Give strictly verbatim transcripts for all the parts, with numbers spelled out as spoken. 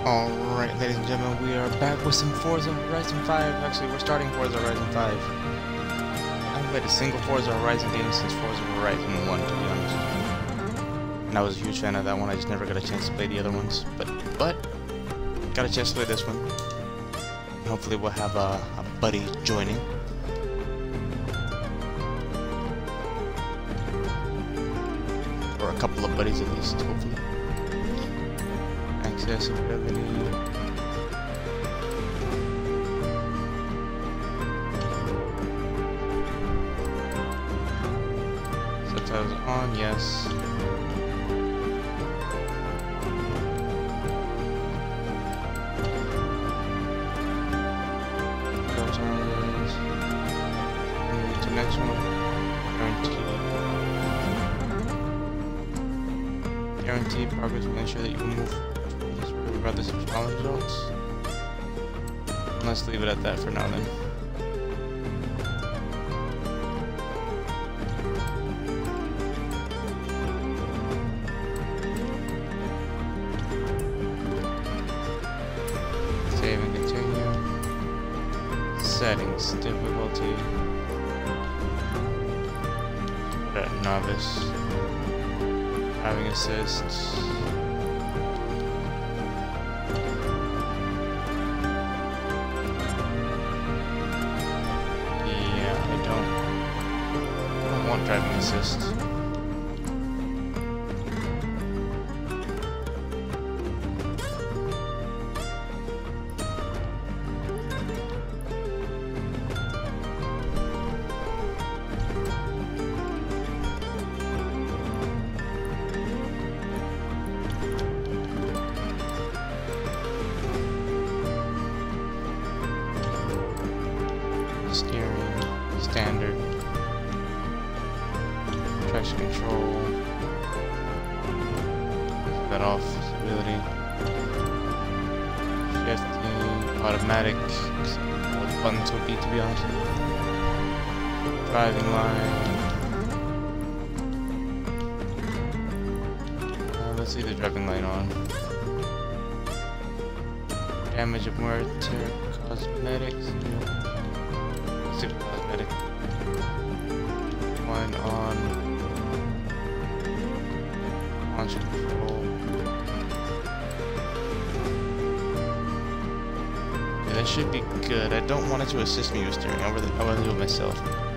Alright, ladies and gentlemen, we are back with some Forza Horizon five. Actually, we're starting Forza Horizon five. I haven't played a single Forza Horizon game since Forza Horizon one, to be honest. And I was a huge fan of that one, I just never got a chance to play the other ones. But, but, got a chance to play this one. And hopefully we'll have a, a buddy joining. Or a couple of buddies at least, hopefully. Accessibility. Subtitles on, yes. Those are moving to the next one. Guaranteed. Guaranteed progress will ensure that you can move regardless of challenge results. Let's leave it at that for now then. Save and continue. Settings, difficulty. Put at novice. Driving assist. Driving assist. Steering, standard. Traction control, that off, stability, shifting, automatic, what the buttons would be to be honest. Driving line, uh, let's leave the driving line on. Damage of wear, tear, cosmetics, let's see the cosmetic. One on. Launch control. Yeah, that should be good. I don't want it to assist me with steering. I really, I want to do it myself.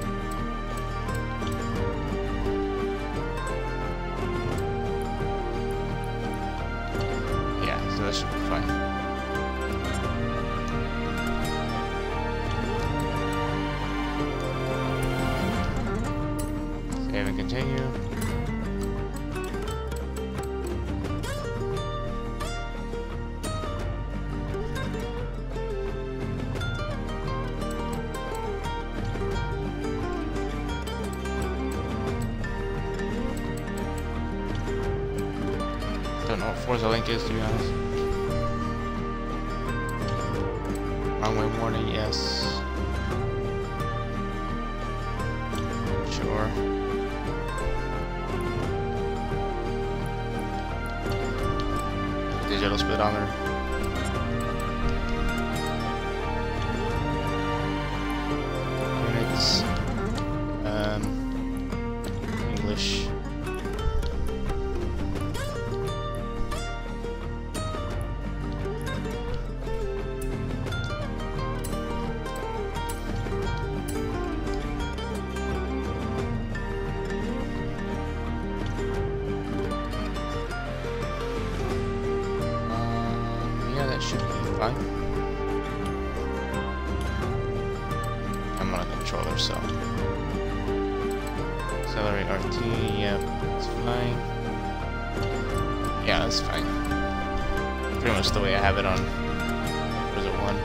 Yeah, so that should be fine. Save and continue. Don't know what Forza Link is, to be honest. Wrong way warning, yes. Sure. Digital speedometer. Units. Um, English. That should be fine. I'm on a controller, so accelerate R T. Yep, that's fine. Yeah, that's fine. Pretty much the way I have it on Forza one.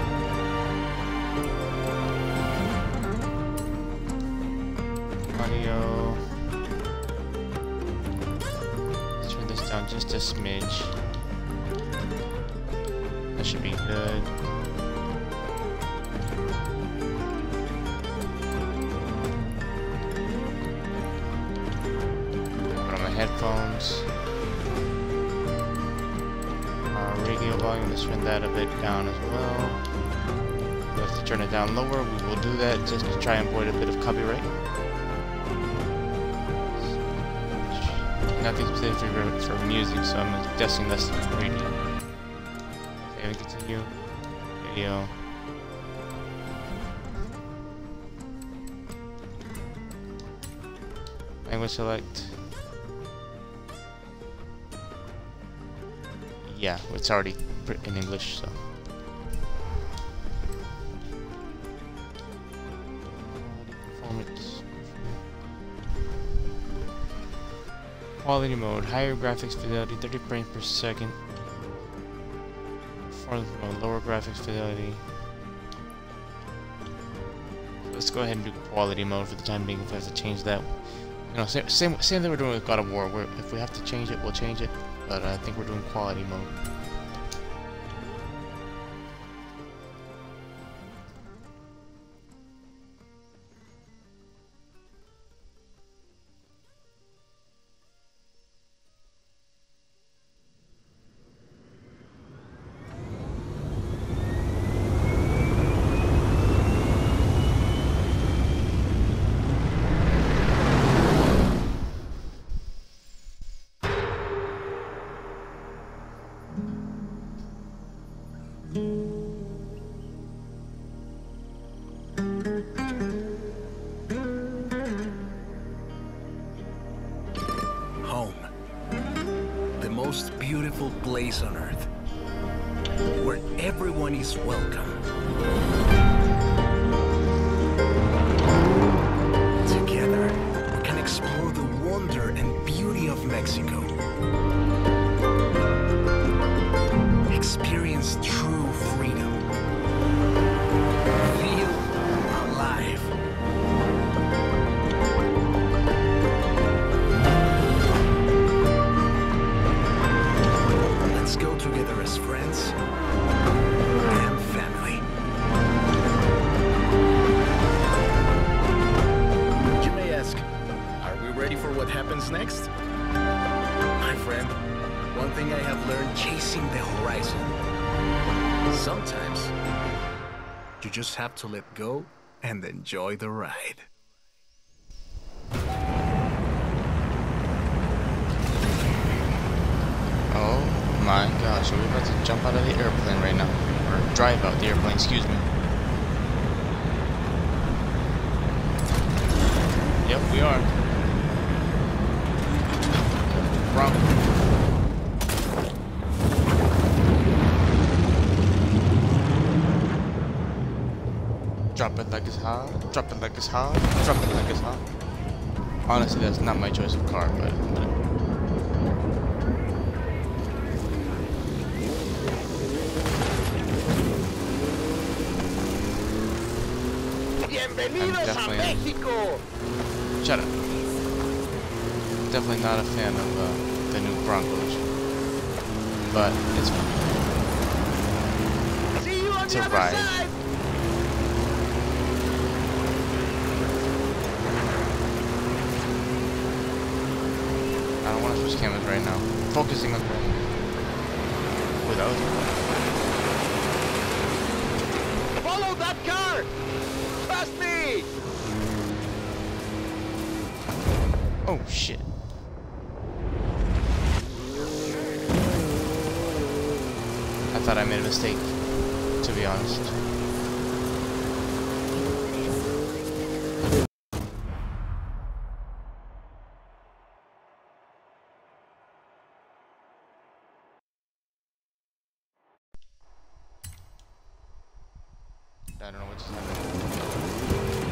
Audio. Let's turn this down just a smidge. That should be good. Put on my headphones. Uh, rig radio volume, let's turn that a bit down as well. We have to turn it down lower, we will do that just to try and avoid a bit of copyright. Nothing specific for, for music, so I'm guessing that's the radio. Okay, we continue. Radio. Language select. Yeah, it's already in English, so. Performance. Quality mode, higher graphics fidelity, thirty frames per second. Performance mode, lower graphics fidelity. So let's go ahead and do quality mode for the time being if we have to change that. You know, same, same, same thing we're doing with God of War. Where if we have to change it, we'll change it. But I think we're doing quality mode. Home. The most beautiful place on earth. Where everyone is welcome. Together, we can explore the wonder and beauty of Mexico. Experience true freedom. Feel alive. Let's go together as friends and family. You may ask, are we ready for what happens next? My friend, one thing I have learned chasing the horizon. Sometimes, you just have to let go and enjoy the ride. Oh my gosh, we're about to jump out of the airplane right now. Or drive out the airplane, excuse me. Yep, we are. Wrong. Drop it like it's hot, drop it like it's hot, drop it like it's hot. Honestly, that's not my choice of car, but whatever. Bienvenidos a Mexico. Shut up. Definitely not a fan of uh, the new Broncos, but it's fun. See you on It's the a other ride. side. I don't want to switch cameras right now. Focusing on the without. Follow that car. Past me. Oh shit. I thought I made a mistake, to be honest. I don't know what just happened.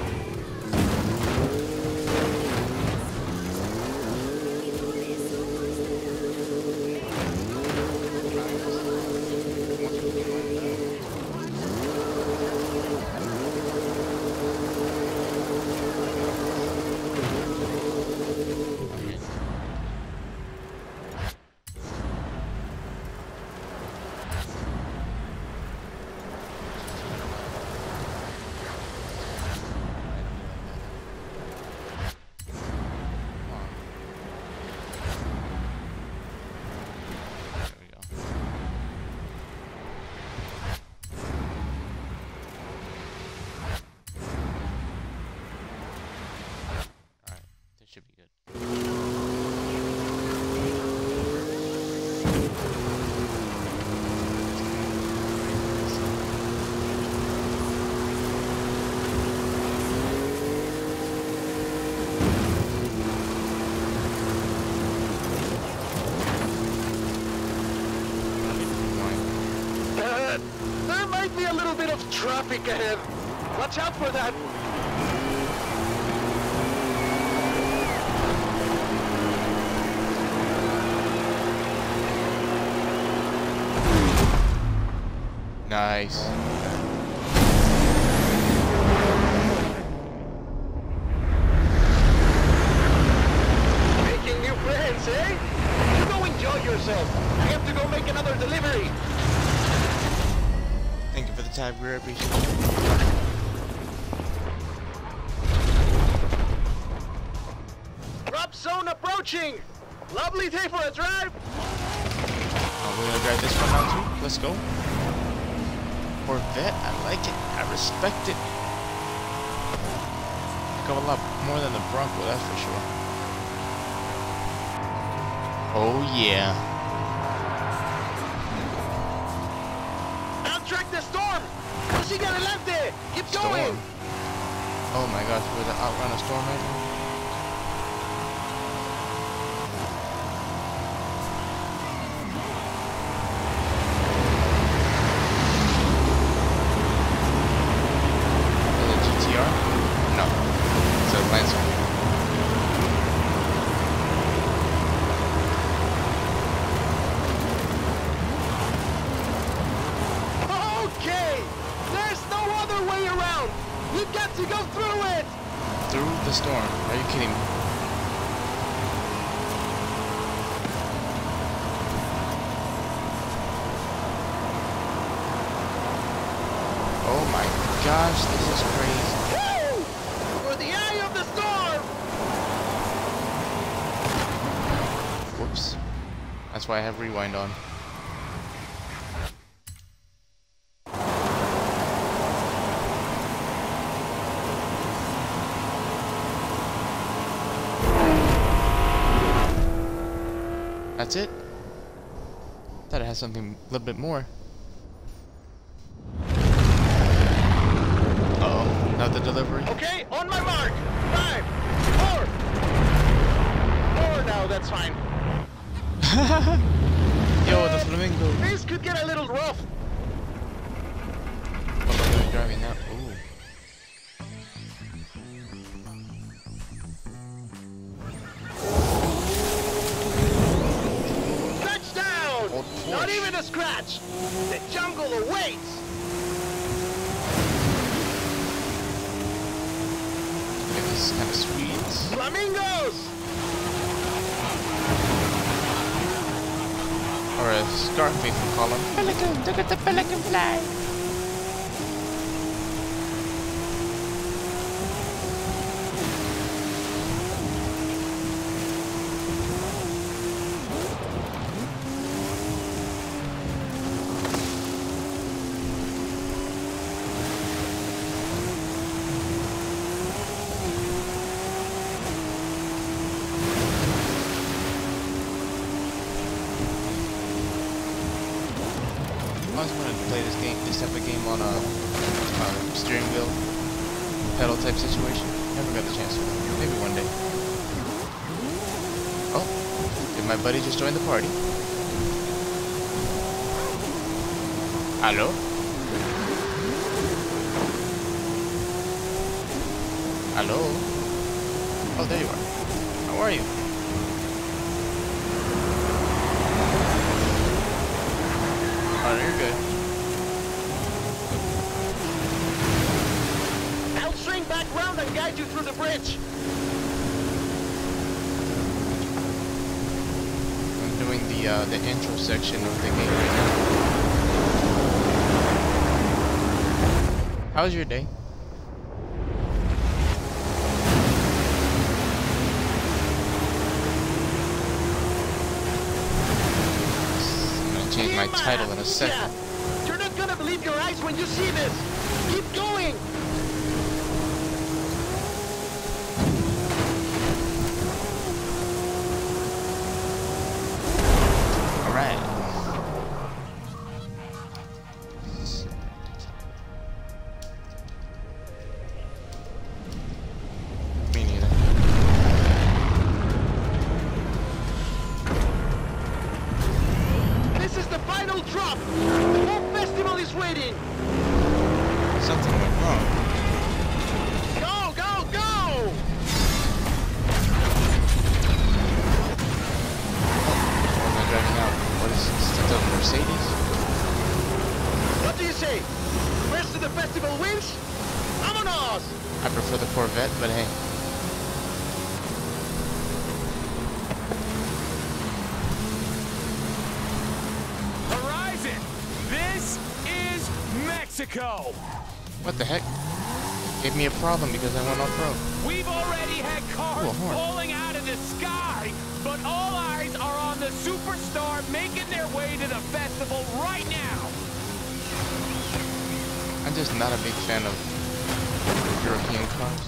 traffic ahead. Watch out for that. Nice. Making new friends, eh? You go enjoy yourself. I have to go make another delivery. Thank you for the tab, we appreciate it. Drop zone approaching. Lovely day for a drive. Oh, we're gonna drive this one now too. Let's go. Corvette, I like it. I respect it. Heck of a lot more than the Bronco, that's for sure. Oh yeah. Outtrack the storm. Sigue adelante. Keep Storm. going. Oh my gosh, we're the outrun a storm right now. The storm. Are you kidding me? Oh my gosh, this is crazy. Woo! For the eye of the storm! Whoops. That's why I have rewind on. That's it? Thought it had something a little bit more. Uh-oh, not the delivery. Okay, on my mark. Five, four. Four now, that's fine. Yo, the flamingo. This could get a little rough. What am I driving now? Ooh. Not even a scratch! The jungle awaits! Okay, this is kind of sweet. Flamingos! Or a Scarface we call him. Pelican, look at the pelican fly! I always wanted to play this game, this type of game on a uh, steering wheel, pedal type situation. Never got the chance to. Maybe one day. Oh, did my buddy just join the party? Hello? Hello? Oh, there you are. How are you? Oh, you're good. I'll swing back round and guide you through the bridge. I'm doing the uh, the intro section of the game right now. How's your day? Change my title in a second. Yeah. You're not gonna believe your eyes when you see this. Keep going. All right. Me neither. This is the final drop. The whole festival is waiting. I prefer the Corvette, but hey. Horizon, this is Mexico. What the heck? Gave me a problem because I went off-road. We've already had cars Ooh, a horn. falling out of the sky, but all eyes are on the Superstar making their way to the festival right now. I'm just not a big fan of European cars.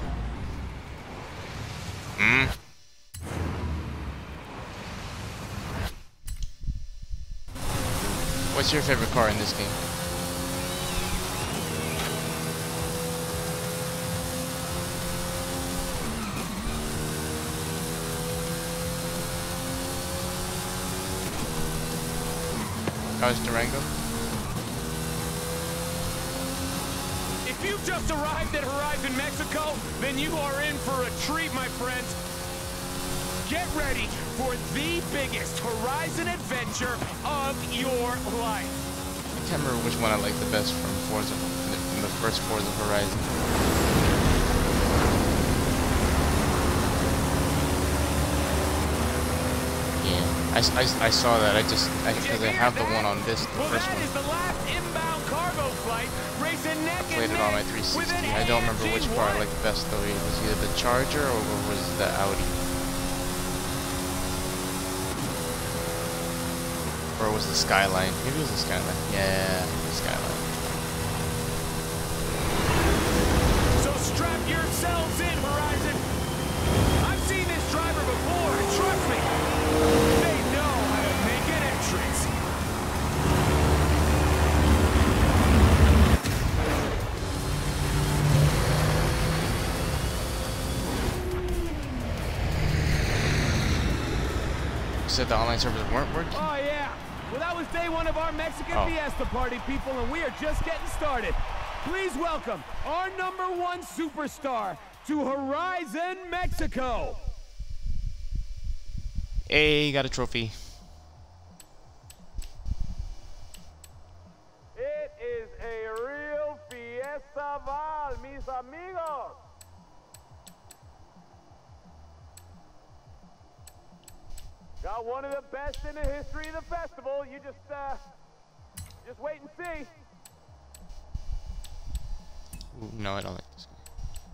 Hmm. What's your favorite car in this game? Dodge Durango? If you've just arrived at Horizon Mexico, then you are in for a treat, my friends. Get ready for the biggest Horizon adventure of your life. I can't remember which one I like the best from Forza, from the first Forza Horizon. Yeah, I, I, I saw that. I just, I, because I have the one on this, the Well, first that one. is the last inbound cargo flight, racing neck I played and it on my neck three with sixty. an I don't remember A M G which car I one. liked the best though. It was either the Charger or was the Audi. Or it was the Skyline. Maybe it was the Skyline. Yeah, the Skyline. So strap yourselves in, Horizon. I've seen this driver before, and trust me, they know how to make an entrance. You said the online servers weren't working? Oh, yeah. Well, that was day one of our Mexican Oh. Fiesta party, people, and we are just getting started. Please welcome our number one superstar to Horizon Mexico. Hey, got a trophy. It is a real fiesta val, mis amigos. Got one of the best in the history of the festival. You just, uh, just wait and see. Ooh, no, I don't like this guy.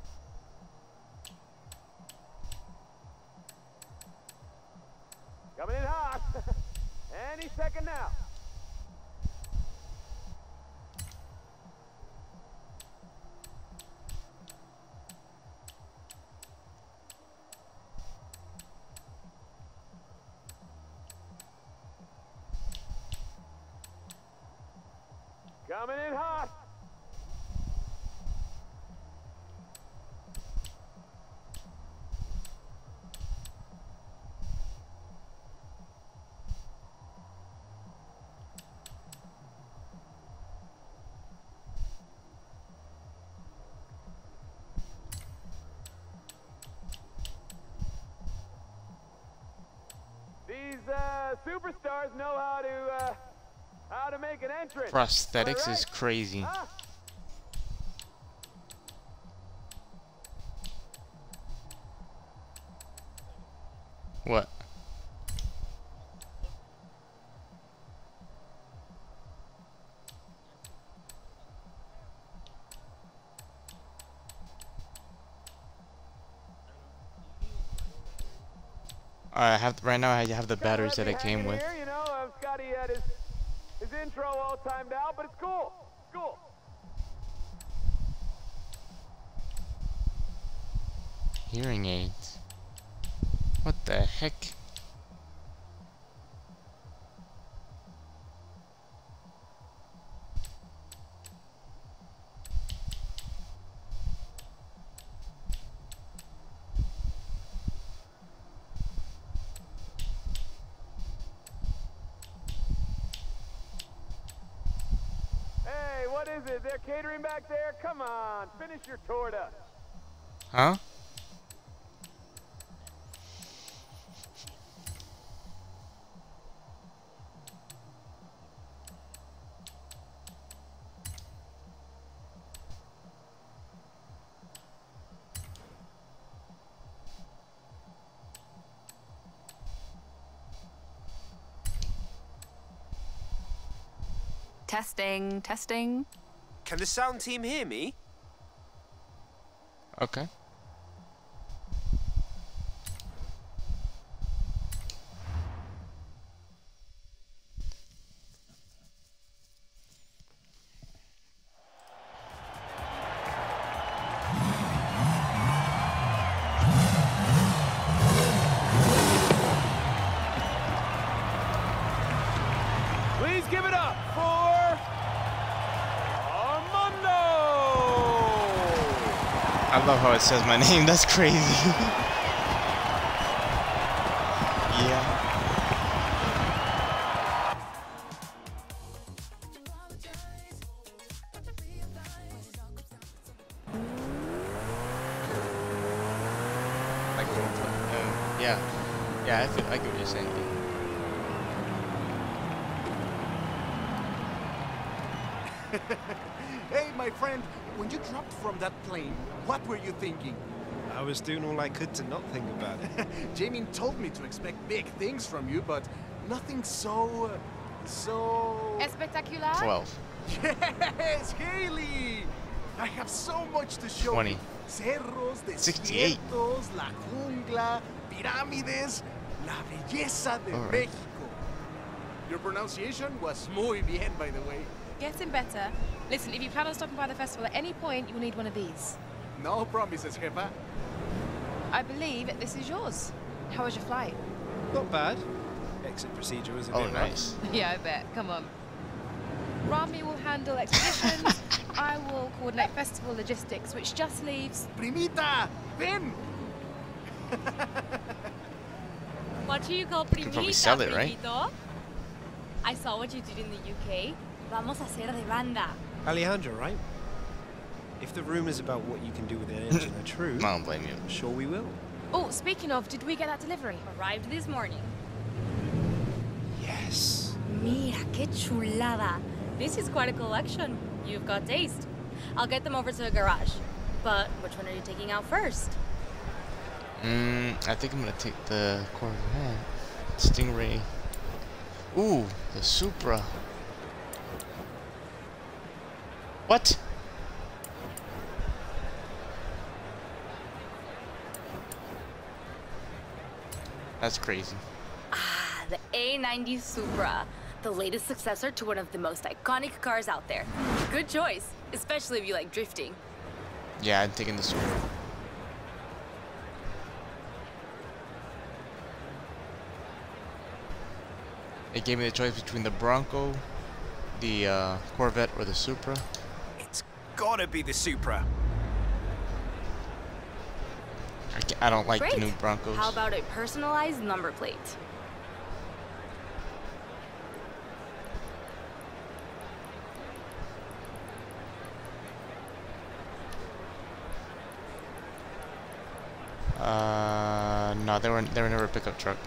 Coming in hot. Any second now. Coming in hot. These uh, superstars know how to uh, how to make an entrance. Prosthetics Am I is right? crazy. Huh? What? I have right now. I have the batteries that it came with. Here, you know, uh, Scotty had his his intro all timed out, but it's cool. It's cool. Hearing aids. What the heck? Hey, what is it? They're catering back there? Come on, finish your torta. Huh? Testing, testing. Can the sound team hear me? Okay. Please give it up for Armando! I love how it says my name. That's crazy. Yeah. Like, um, yeah. Yeah, I, feel, I get what you're saying. Hey, my friend, when you dropped from that plane, what were you thinking? I was doing all I could to not think about it. Jamin told me to expect big things from you, but nothing so... uh, so... Espectacular? twelve. Yes, Haley! I have so much to show twenty. you. Cerros, sixty-eight. desiertos, la jungla, pirámides, la belleza de All right. Mexico. Your pronunciation was muy bien, by the way. Getting better. Listen, if you plan on stopping by the festival at any point, you'll need one of these. No promises, jefa. I believe this is yours. How was your flight? Not bad. Exit procedure was a Oh, bit rough. nice. Yeah, I bet. Come on. Rami will handle expeditions. I will coordinate festival logistics, which just leaves... Primita, ven! What do you call can probably sell primita, it, right? primito? I saw what you did in the U K. Vamos a hacer de banda. Alejandro, right? If the rumors about what you can do with an engine are true, I don't blame you. I'm sure we will. Oh, speaking of, did we get that delivery? Arrived this morning. Yes. Mira, qué chulada. This is quite a collection. You've got taste. I'll get them over to the garage. But which one are you taking out first? Mm, I think I'm gonna take the Corvette. Stingray. Ooh, the Supra. What? That's crazy. Ah, the A ninety Supra. The latest successor to one of the most iconic cars out there. Good choice, especially if you like drifting. Yeah, I'm taking the Supra. It gave me the choice between the Bronco, the uh, Corvette, or the Supra. It's gotta be the Supra. I, ca- I don't like Great. the new Broncos. How about a personalized number plate? Uh, no, they were they were never a pickup truck.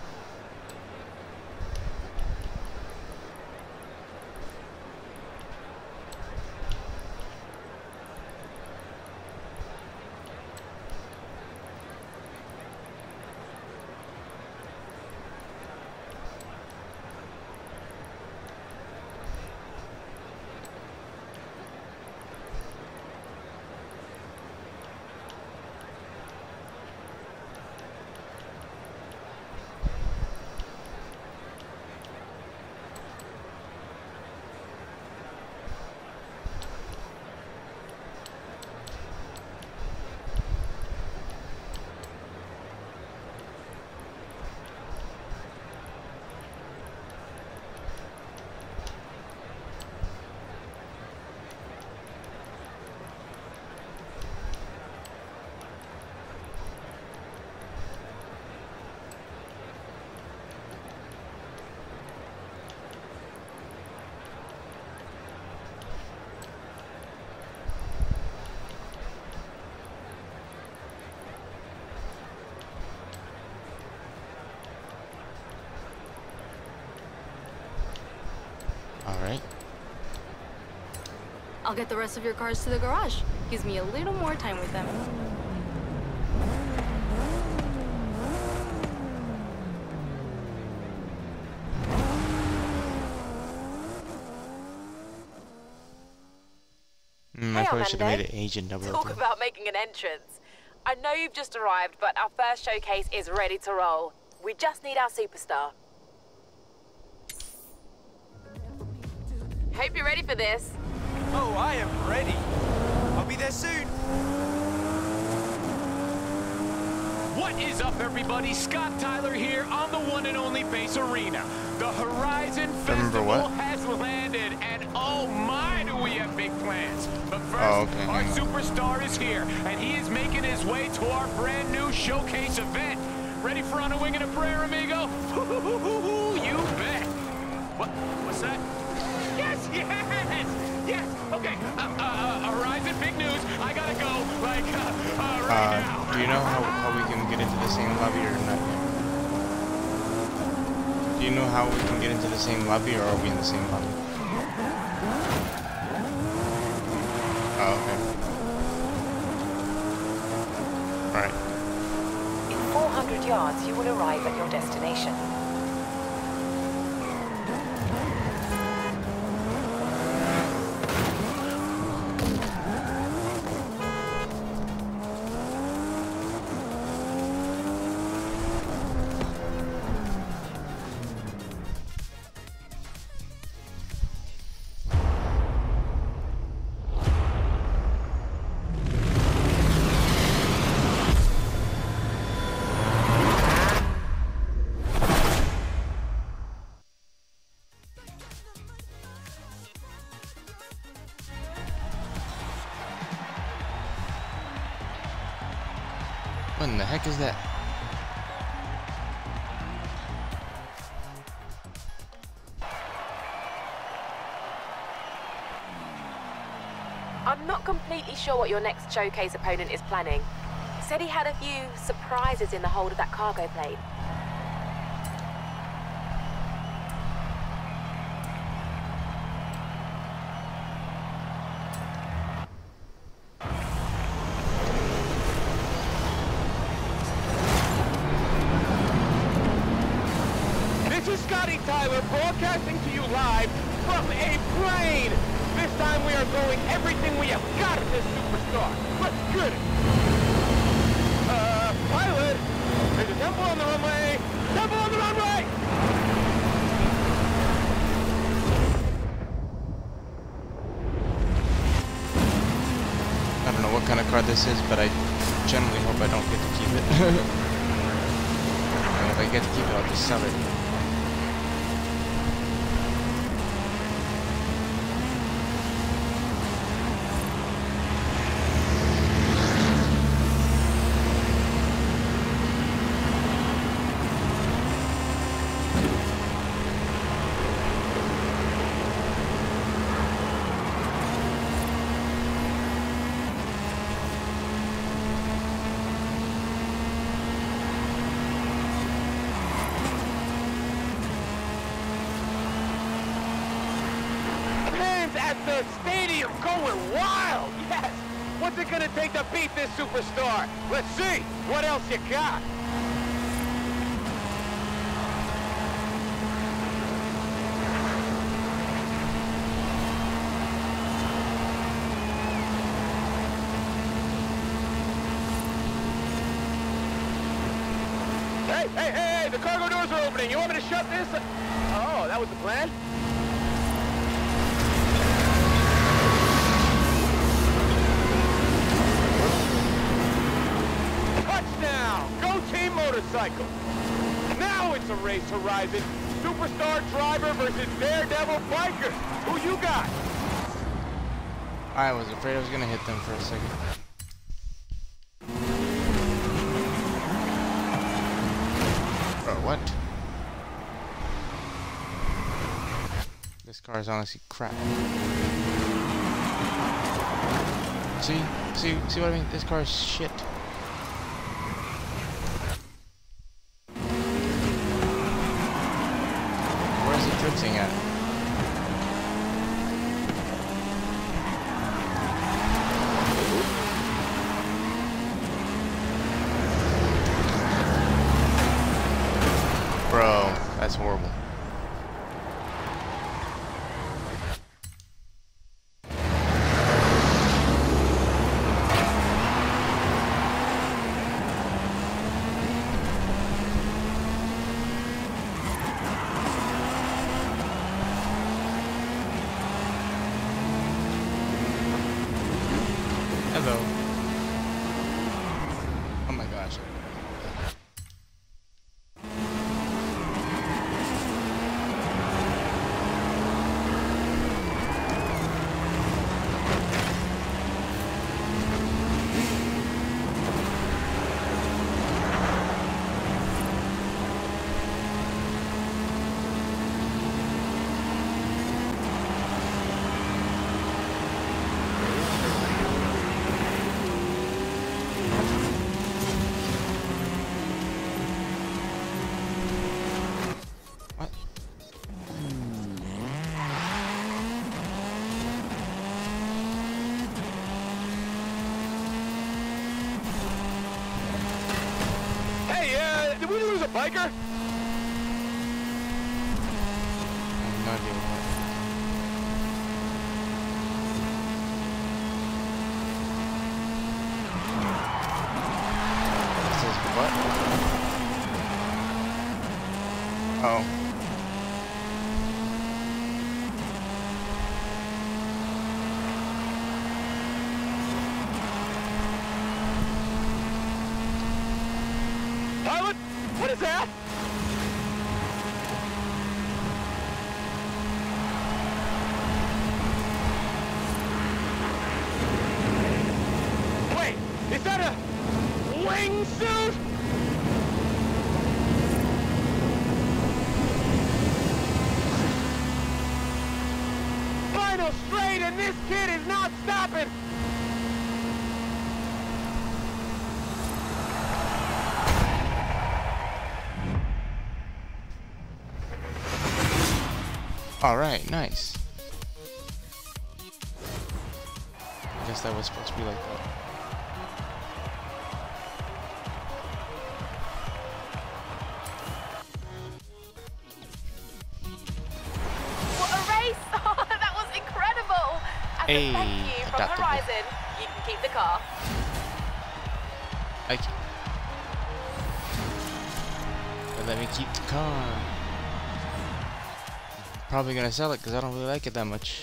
Alright. I'll get the rest of your cars to the garage. Gives me a little more time with them. probably should have Amanda. made it Agent double oh Talk three. about making an entrance. I know you've just arrived, but our first showcase is ready to roll. We just need our superstar. Hope you're ready for this. Oh, I am ready. I'll be there soon. What is up, everybody? Scott Tyler here on the one and only Base Arena. The Horizon Festival what? has landed, and oh my, do we have big plans. But first, Oh, okay, our hang on. superstar is here, and he is making his way to our brand new showcase event. Ready for On a Wing and a Prayer, amigo? You bet. What? What's that? Yes, yes, yes. Okay, uh, uh, uh, Horizon, big news. I gotta go, like, uh, uh right Uh, now. do you know how, how we can get into the same lobby or not yet? Do you know how we can get into the same lobby, or are we in the same lobby? Oh, okay. Alright. In four hundred yards, you will arrive at your destination. What in the heck is that? I'm not completely sure what your next showcase opponent is planning. Said he had a few surprises in the hold of that cargo plane. This is Scotty Tyler broadcasting to you live from a plane. This time we are going everything we have got in this superstar. Let's get it. Uh, pilot, there's a temple on the runway. Temple on the runway. I don't know what kind of car this is, but I generally hope I don't get to keep it. And if I get to keep it, I'll just sell it. At the stadium going wild, yes! What's it gonna take to beat this superstar? Let's see, what else you got? Hey, hey, hey, hey, the cargo doors are opening. You want me to shut this? Oh, that was the plan? Touchdown! Go Team Motorcycle! Now it's a race, Horizon. Superstar driver versus Daredevil biker. Who you got? I was afraid I was gonna hit them for a second. Bro, what? This car is honestly crap. See? See? See what I mean? This car is shit. Where's it drifting at? Bro, that's horrible. we lose a biker? I have no idea what. It says what? Oh. Pilot, what is that? Wait, is that a wingsuit? Final straight and this kid is not stopping. Alright, nice. I guess that was supposed to be like that. What a race! Oh, that was incredible! As Hey, a thank you from adaptable. Horizon, you can keep the car. I can... But let me keep the car. Probably gonna sell it because I don't really like it that much.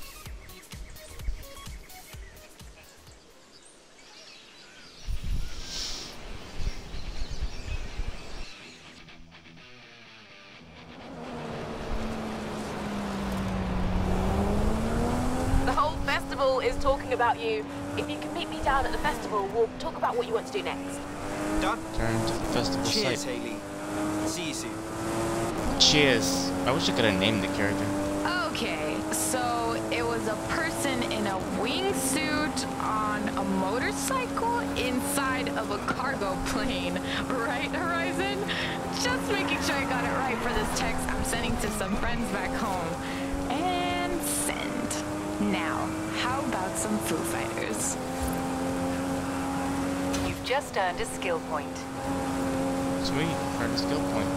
The whole festival is talking about you. If you can meet me down at the festival, we'll talk about what you want to do next. Done. Turn to the festival Cheers, site. Haley. See you soon. Cheers. I wish I could have named the character. Okay, so it was a person in a wingsuit on a motorcycle inside of a cargo plane, right, Horizon? Just making sure I got it right for this text I'm sending to some friends back home. And send. Now, how about some Foo Fighters? You've just earned a skill point. Sweet, earned a skill point.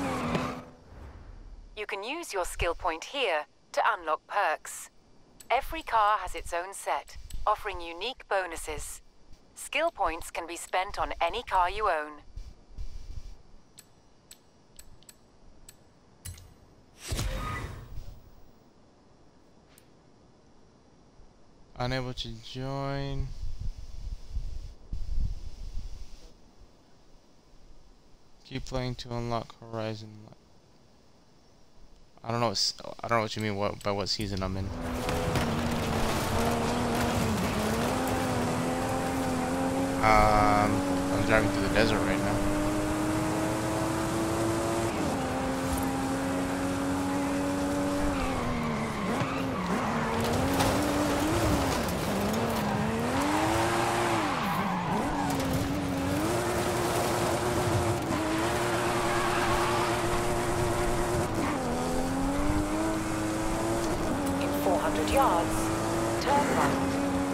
You can use your skill point here to unlock perks. Every car has its own set, offering unique bonuses. Skill points can be spent on any car you own. Unable to join. Keep playing to unlock Horizon. I don't know. What, I don't know what you mean. What by what season I'm in? Um, I'm driving through the desert right now. four hundred yards, turn right.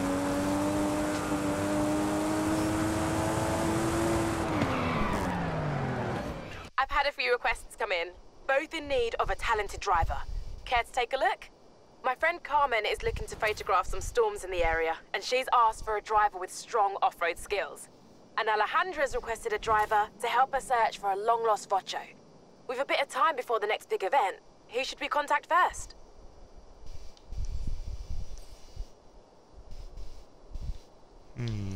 I've had a few requests come in, both in need of a talented driver. Care to take a look? My friend Carmen is looking to photograph some storms in the area, and she's asked for a driver with strong off-road skills. And Alejandra's requested a driver to help her search for a long-lost Vocho. With a bit of time before the next big event, who should we contact first? Hmm.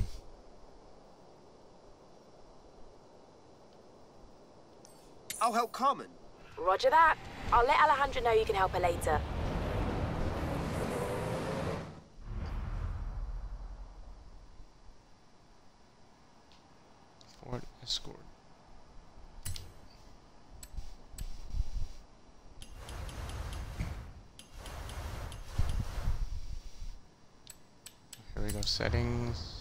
I'll help Carmen. Roger that. I'll let Alejandra know you can help her later. Ford Escort. Here we go, settings.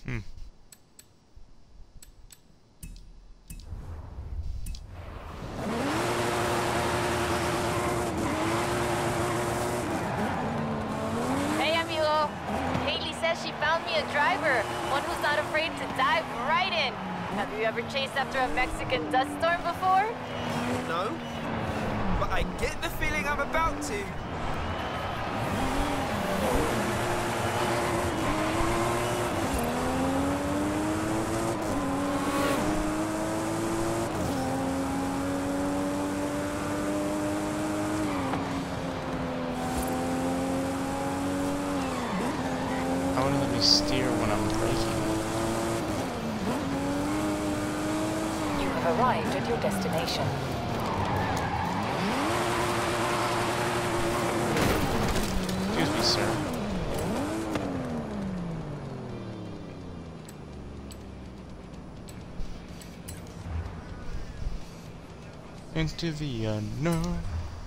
Hmm. Hey, amigo. Haley says she found me a driver, one who's not afraid to dive right in. Have you ever chased after a Mexican dust storm before? No, but I get the feeling I'm about to. I want to let me steer when I'm braking. You have arrived at your destination. Excuse me, sir. Into the unknown.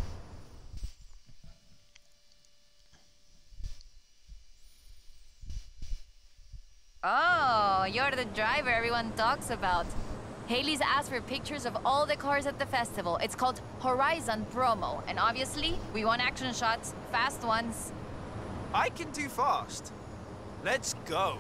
Oh, you're the driver everyone talks about. Haley's asked for pictures of all the cars at the festival. It's called Horizon Promo, and obviously, we want action shots, fast ones. I can do fast. Let's go.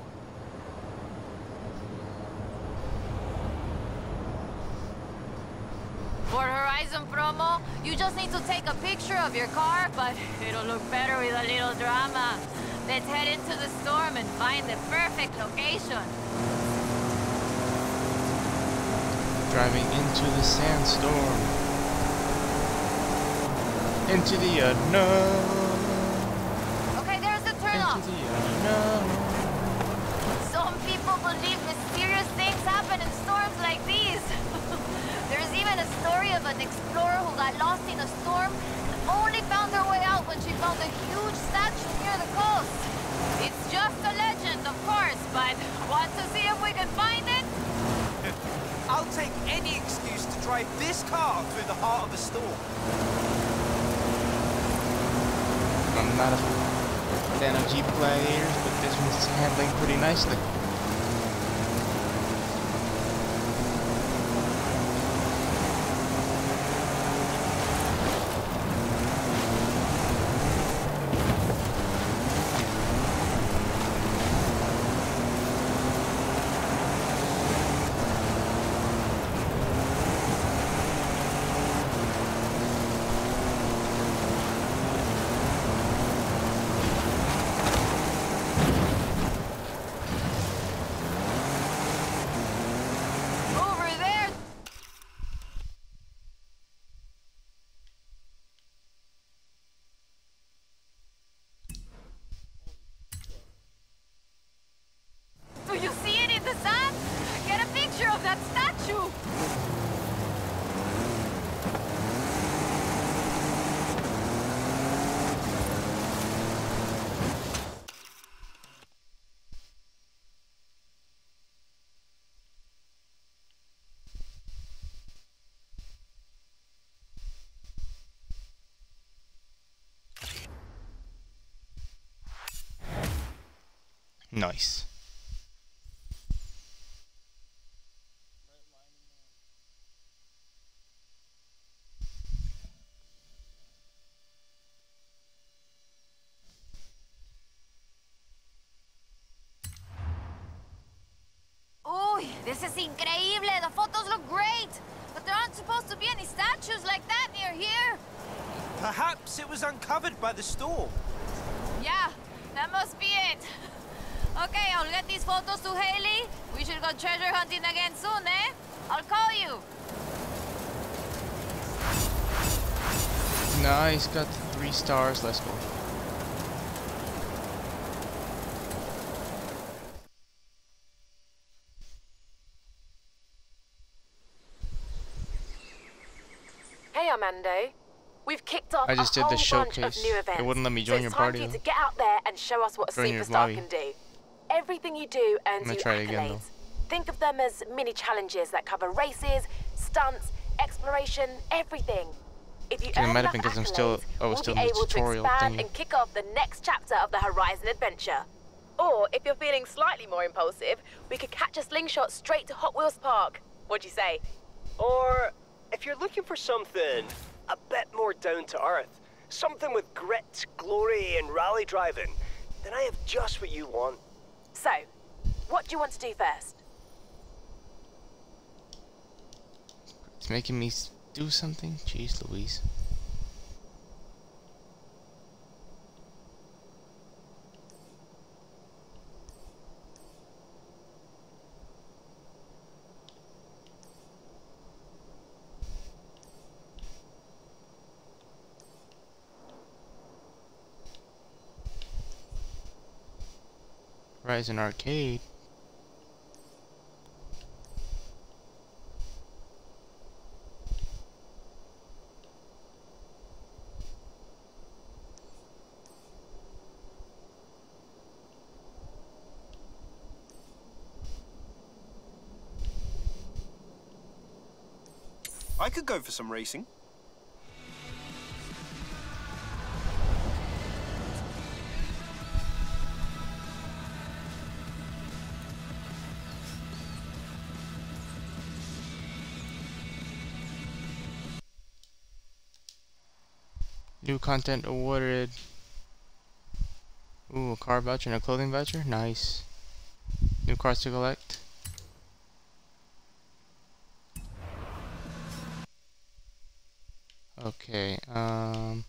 For Horizon Promo, you just need to take a picture of your car, but it'll look better with a little drama. Let's head into the storm and find the perfect location. Driving into the sandstorm. Into the unknown. Okay, there's the turn off. Into the unknown. Some people believe mysterious things happen in storms like these. There's even a story of an explorer who got lost in a storm and only found her way out when she found a huge statue near the coast. It's just a legend, of course, but want to see if we can find it? I'll take any excuse to drive this car through the heart of a storm. I'm not a fan of Jeep Gladiators, but this one's handling pretty nicely. Do you see it in the sand? Get a picture of that statue! Nice. Uy, this is increíble. The photos look great. But there aren't supposed to be any statues like that near here. Perhaps it was uncovered by the storm. Yeah, that must be it. Okay, I'll get these photos to Haley. We should go treasure hunting again soon, eh? I'll call you. Nice, got three stars. Let's go. Hey, Armando. We've kicked off I just a did whole the bunch showcase. of new events. It wouldn't let me join so your it's time party, for you though. to get out there and show us what a Join your superstar lobby. can do. Everything you do earns I'm gonna you try it again, accolades. Think of them as mini challenges that cover races, stunts, exploration, everything. If you Okay, it earn might have enough been 'cause I'm still- accolades, I was we'll still be in the able to tutorial expand thingy. and kick off the next chapter of the Horizon adventure. Or, if you're feeling slightly more impulsive, we could catch a slingshot straight to Hot Wheels Park. What'd you say? Or, if you're looking for something a bit more down to earth, something with grit, glory, and rally driving, then I have just what you want. So, what do you want to do first? It's making me do something? Jeez Louise. Horizon Arcade. I could go for some racing. New content awarded. Ooh, a car voucher and a clothing voucher? Nice. New cars to collect. Okay, um...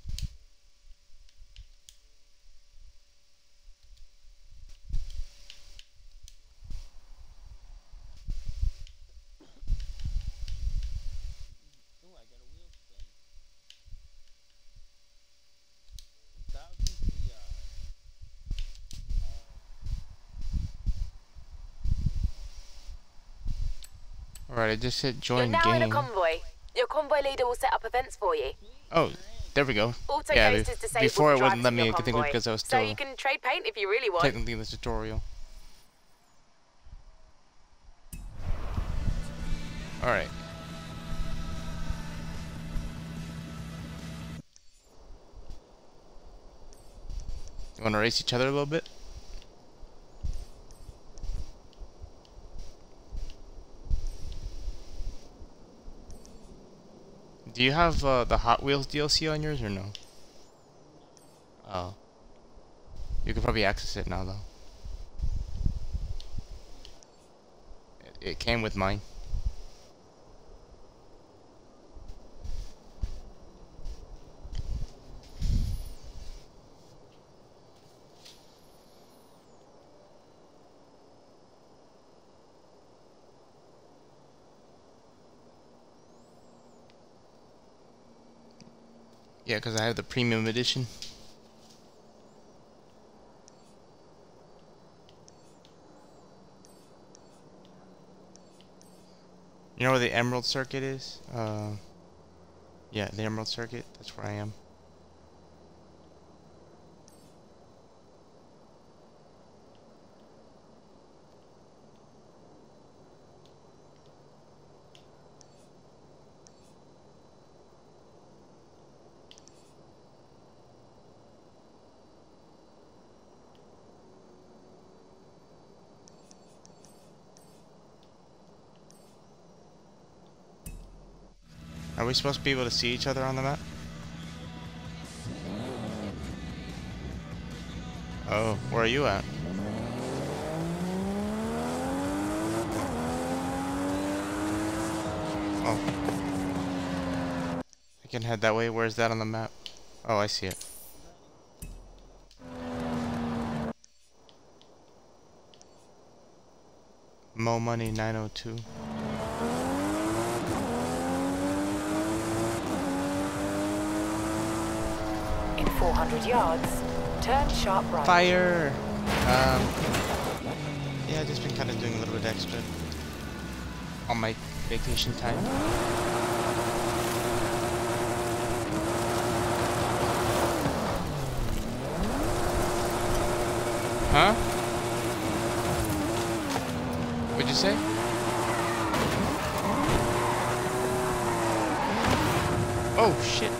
Alright, I just hit join You're now game. in a convoy. Your convoy leader will set up events for you. Oh, there we go. Auto Yeah, Ghost be is disabled before for it wouldn't drivers let in me, your I think it was convoy. because I was So still you can trade paint if you really want. technically in the tutorial. Alright. You wanna race each other a little bit? Do you have uh, the Hot Wheels D L C on yours or no? Oh. You could probably access it now though. It, it came with mine. Yeah, because I have the premium edition. You know where the Emerald Circuit is? Uh, yeah, the Emerald Circuit. That's where I am. Are we supposed to be able to see each other on the map? Oh, where are you at? Oh. I can head that way. Where's that on the map? Oh, I see it. Mo Money nine oh two. In four hundred yards, turn sharp right. Fire! Um, yeah, I've just been kind of doing a little bit extra on my vacation time. Huh? What'd you say? Oh, shit.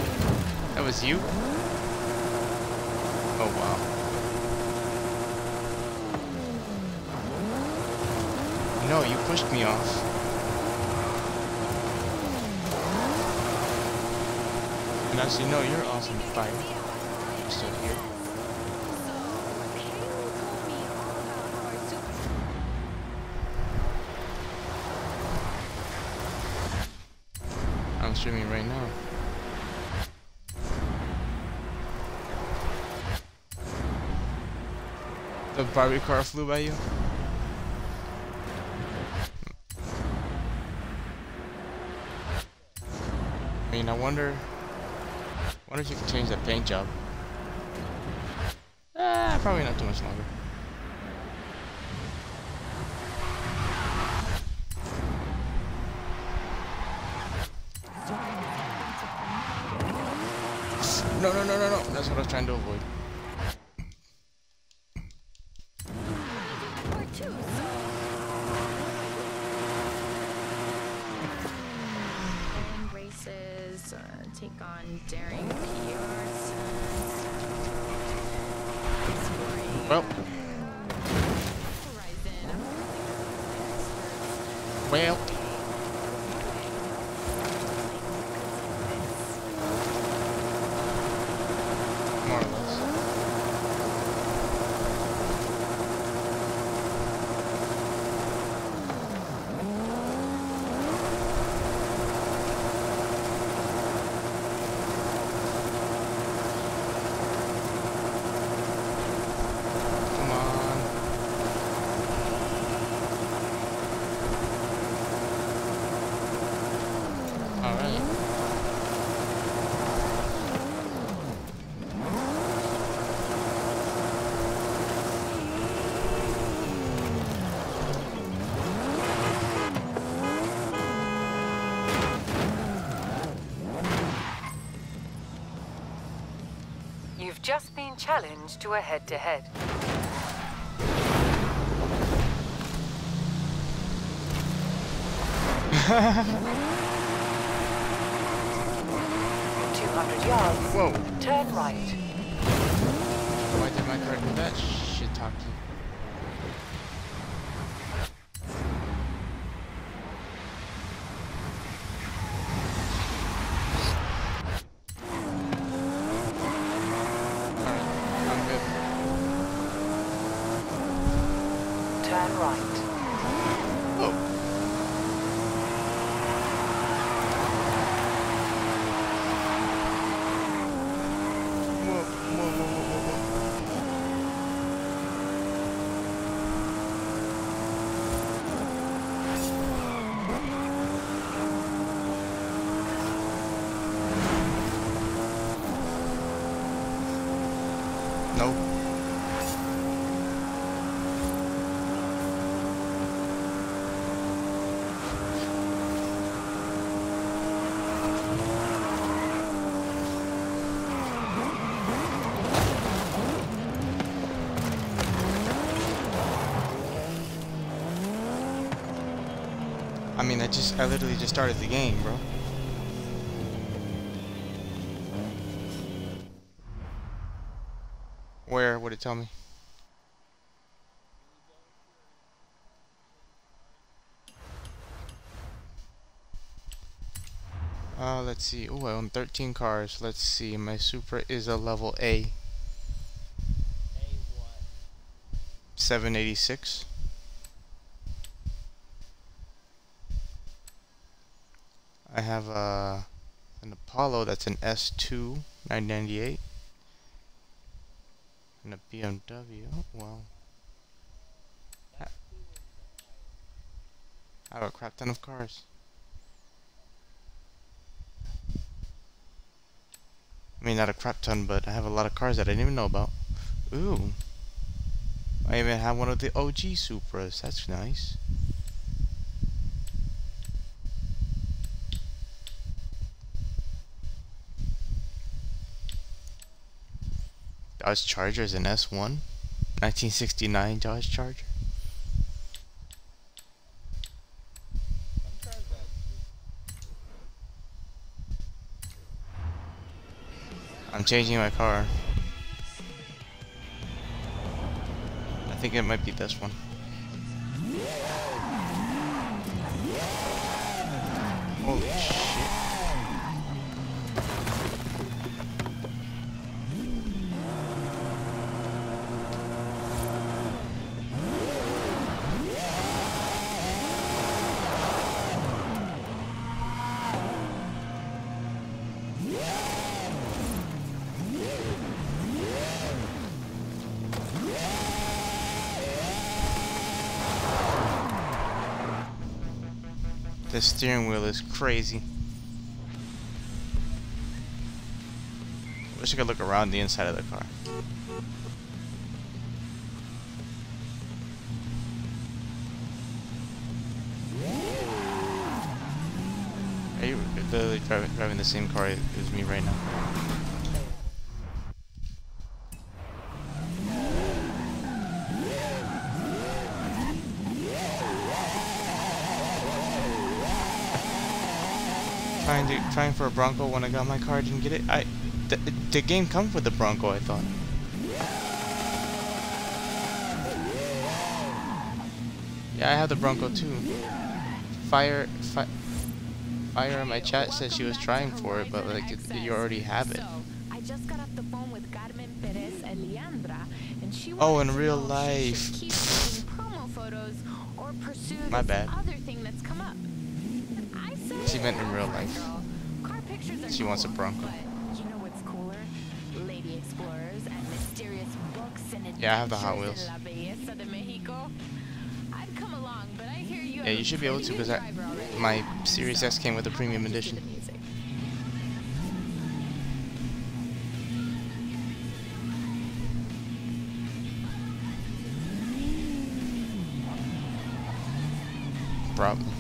That was you? Oh, wow. No, you pushed me off. And actually, no, you're awesome fire. You're still here. I'm streaming right now. The Barbie car flew by you? I mean, I wonder... wonder if you could change that paint job. Ah, probably not too much longer. No, no, no, no, no. That's what I was trying to avoid. Races, uh, take on daring P Rs. Well. Well. More or less. Come on. All right. You've just been challenged to a head-to-head. two hundred yards. Whoa. Turn right. Why did my car do that shit talk to you? Turn right. Whoa. Whoa, whoa, whoa, whoa, whoa, whoa. No. I mean, I just, I literally just started the game, bro. Where would it tell me? Uh, let's see. Oh, I own thirteen cars. Let's see. My Supra is a level A. seven eighty-six. I have uh, an Apollo that's an S two nine ninety-eight. And a B M W. Well, I have a crap ton of cars. I mean, not a crap ton, but I have a lot of cars that I didn't even know about. Ooh. I even have one of the O G Supras. That's nice. Dodge Charger is an S one. nineteen sixty-nine Dodge Charger. I'm changing my car. I think it might be this one. The steering wheel is crazy. Wish I could look around the inside of the car. Are you literally driving, driving the same car as me right now? Trying to trying for a Bronco when I got my car, didn't get it. I the, the game comes with the Bronco, I thought. Yeah, I have the Bronco too. Fire, fi Fire in my chat said she was trying for it, but like it, you already have it. I just got off the phone with Carmen Perez and Leandra, and she oh, in real life. Keep taking promo photos or pursue my this bad. other thing that's come up. I said, She meant in real life. Car pictures are She cool, wants a Bronco. but you know what's cooler? Lady explorers and mysterious books and Yeah, I have the Hot adventures Wheels. in La Belleza de Mexico. I'd come along, but I hear you Yeah, have you a should be able to pretty because good I driver already. my Series X came with a premium edition. Problem.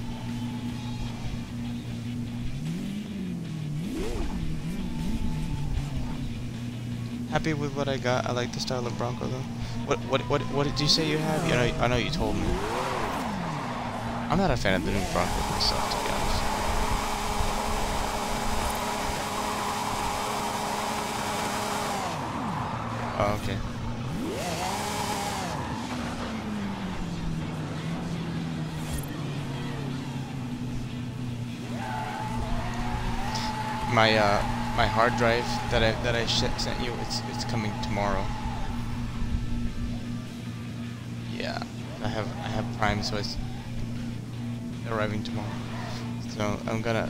Happy with what I got. I like the style of Bronco though. What what what what did you say you have? You know I know you told me. I'm not a fan of the new Bronco myself, to be honest. Oh, okay. My uh my hard drive that I that I sh sent you, it's it's coming tomorrow. Yeah, I have I have Prime, so it's arriving tomorrow. So I'm gonna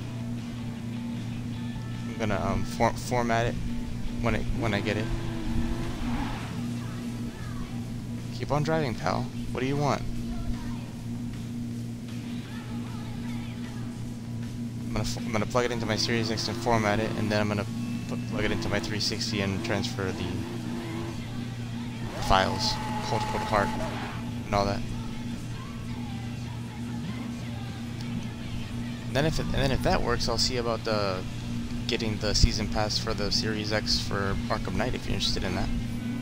I'm gonna um for format it when it when I get it. Keep on driving, pal. What do you want? I'm gonna I'm gonna plug it into my Series X and format it, and then I'm gonna plug it into my three sixty and transfer the files, cold code heart, and all that. And then if it, and then if that works, I'll see about the getting the season pass for the Series X for Arkham Knight if you're interested in that.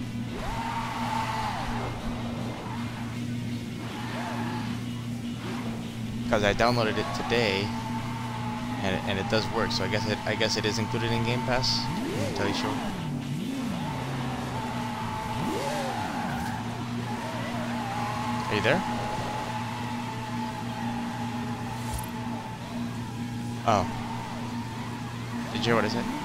Because I downloaded it today, and it, and it does work. So I guess it I guess it is included in Game Pass. I'll tell you short. Are you there? Oh. Did you hear what I said?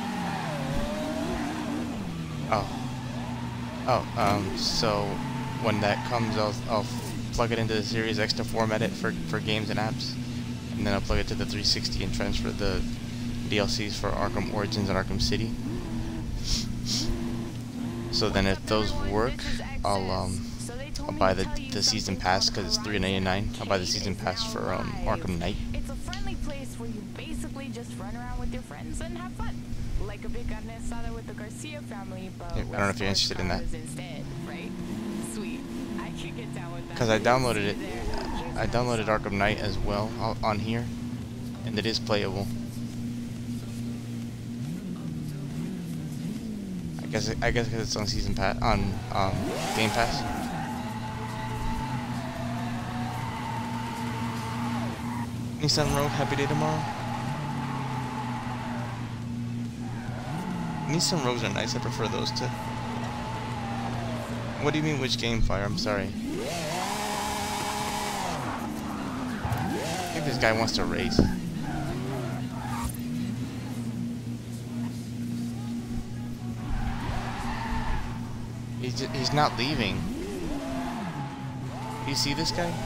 Oh. Oh. Um. So when that comes, I'll I'll plug it into the Series X to format it for for games and apps, and then I'll plug it to the three sixty and transfer the D L Cs for Arkham Origins and Arkham City. So then, if those work, I'll um I'll buy the the season pass because it's three ninety-nine. I'll buy the season pass for um Arkham Knight. It's a friendly place where you basically just run around with your friends and have fun. Like a big carne asada with the Garcia family, but I don't know if you're interested in that. instead, right? Sweet. I could get down with that. Because I downloaded it. I downloaded Arkham Knight as well on here, and it is playable. I guess it, I guess because it's on season pass on um, Game Pass. Nissan Rogue, happy day tomorrow. Nissan Rogues are nice. I prefer those too. What do you mean, which game, Fire? I'm sorry. I think this guy wants to race. He's, just, he's not leaving. Do you see this guy?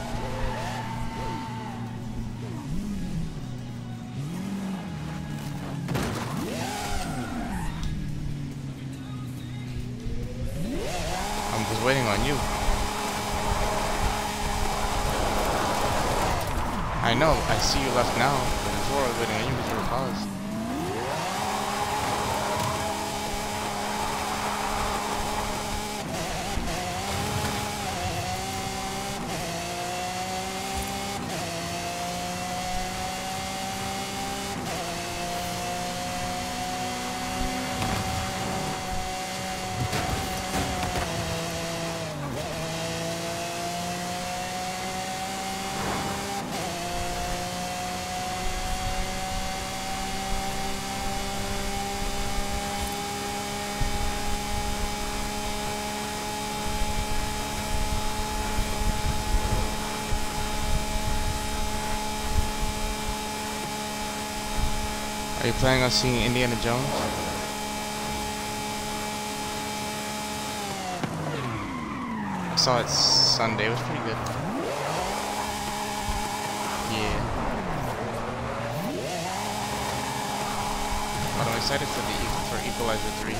I'm just waiting on you. I know, I see you left now. Before I was waiting on you because you were paused. Are you planning on seeing Indiana Jones? I saw it Sunday. It was pretty good. Yeah. But I'm excited for the for Equalizer three.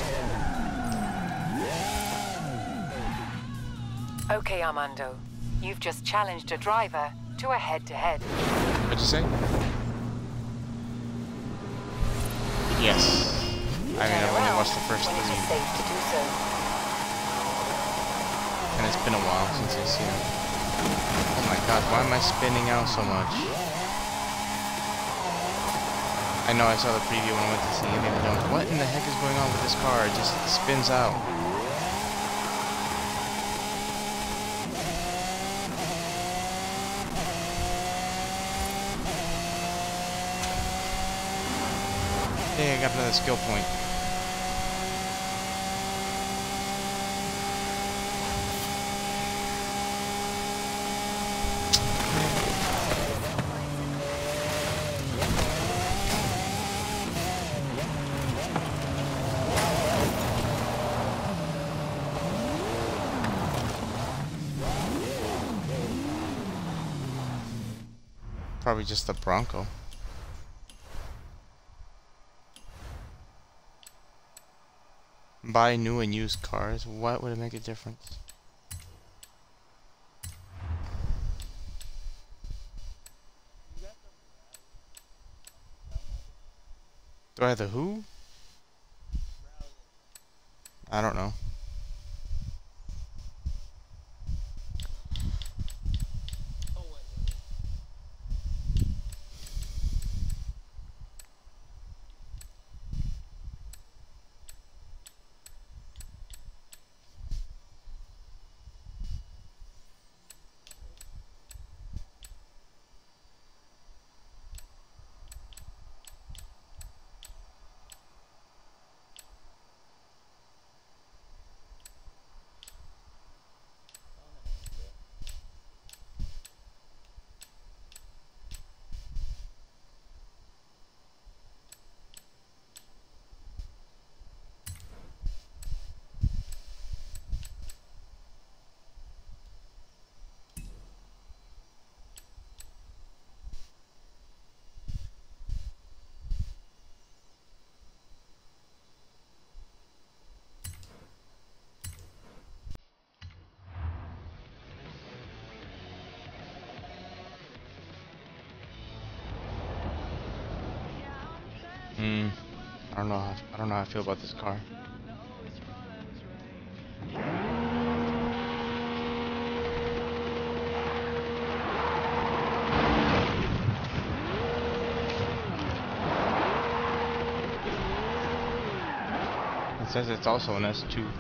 Okay, Armando. You've just challenged a driver to a head-to-head. What'd you say? Yes. I mean, I've only watched the first three. Safe to do so. And it's been a while since I've seen it. Oh my god, why am I spinning out so much? I know I saw the preview when I went to see Indiana Jones. What in the heck is going on with this car? It just spins out. Hey, I got another skill point. Probably just the Bronco. Buy new and used cars. What would it make a difference? Do I have the who? I don't know. Hmm. I don't know. How, I don't know how I feel about this car. It says it's also an S two.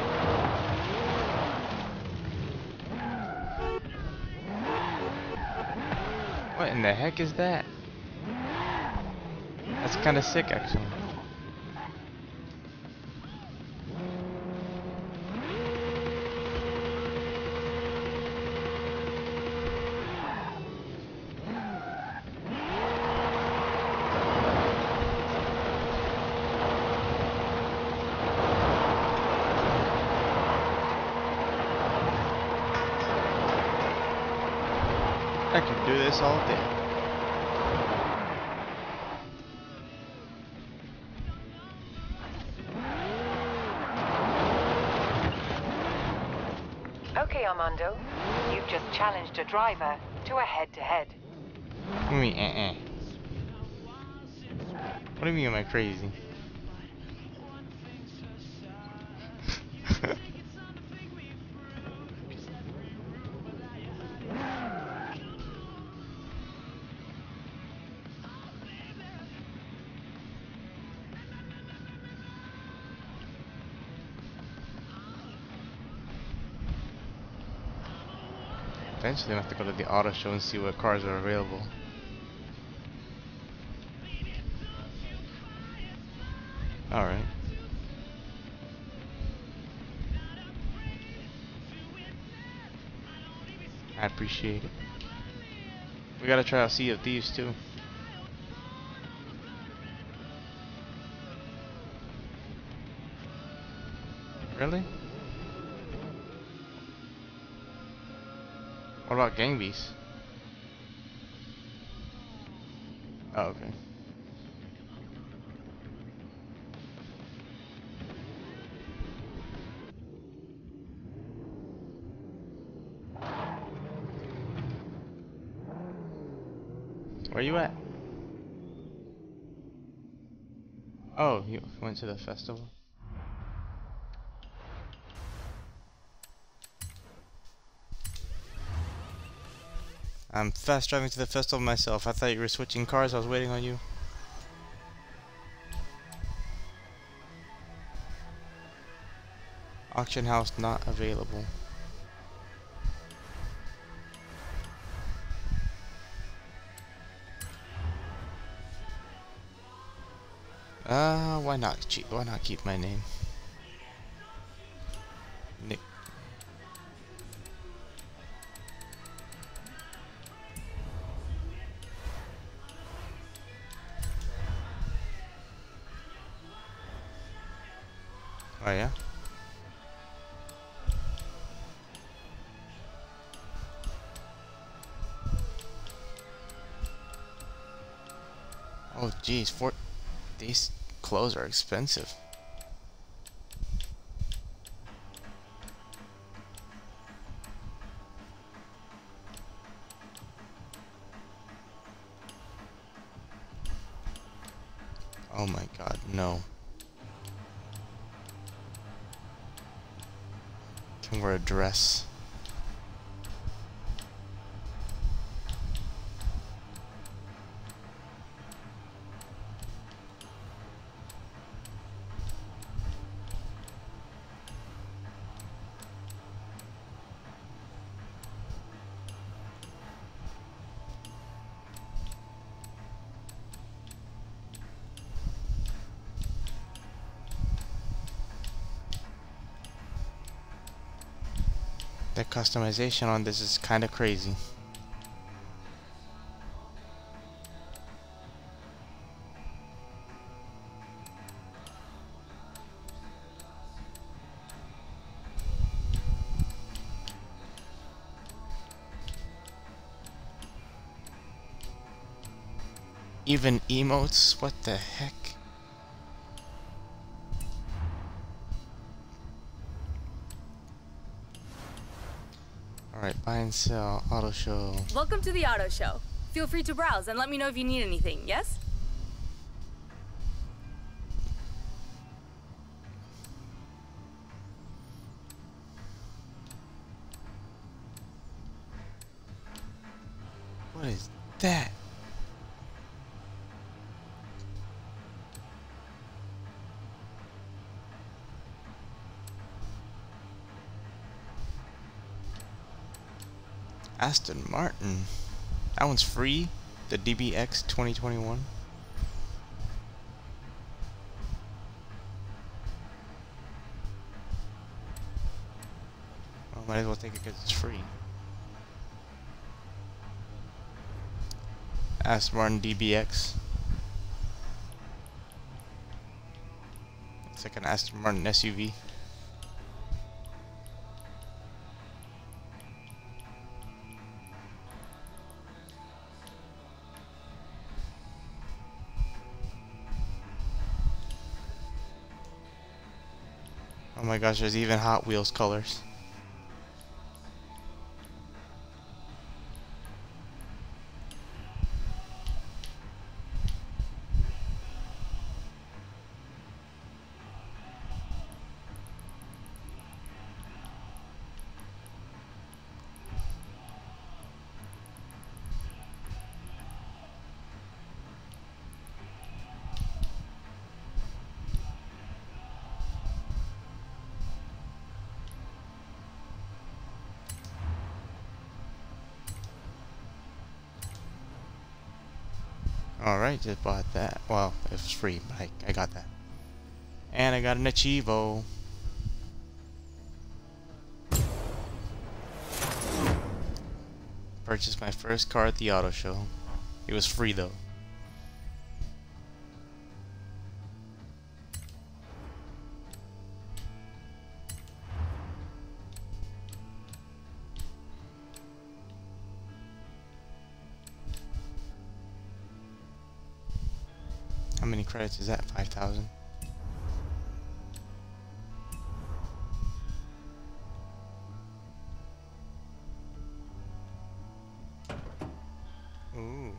What in the heck is that? That's kind of sick, actually. I could do this all day. Okay, Armando. You've just challenged a driver to a head-to-head. What do you mean, eh-eh? What do you mean, am I crazy? Eventually, I have to go to the auto show and see what cars are available. Alright. I appreciate it. We gotta try out Sea of Thieves too. Really? What about Gang Beasts? Oh, okay. Where you at? Oh, you went to the festival? I'm fast driving to the festival myself. I thought you were switching cars. I was waiting on you. Auction house not available. Uh, why not cheat? Why not keep my name? Nick. Oh yeah. Oh geez, for these clothes are expensive. Oh my god, no. Can wear a dress. The customization on this is kind of crazy. Even emotes? What the heck? Alright, buy and sell, auto show. Welcome to the auto show. Feel free to browse and let me know if you need anything, yes? What is that? Aston Martin. That one's free. The D B X twenty twenty-one. Well, might as well take it because it's free. Aston Martin D B X. It's like an Aston Martin S U V. Oh my gosh, there's even Hot Wheels colors. Alright, just bought that. Well, it was free, but I, I got that. And I got an Achievo. Purchased my first car at the auto show. It was free though. How many credits is that? five thousand? Ooh.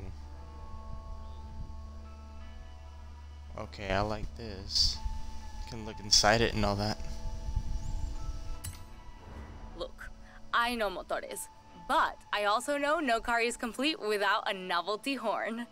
Okay, I like this. You can look inside it and all that. Look, I know motores, but I also know no car is complete without a novelty horn.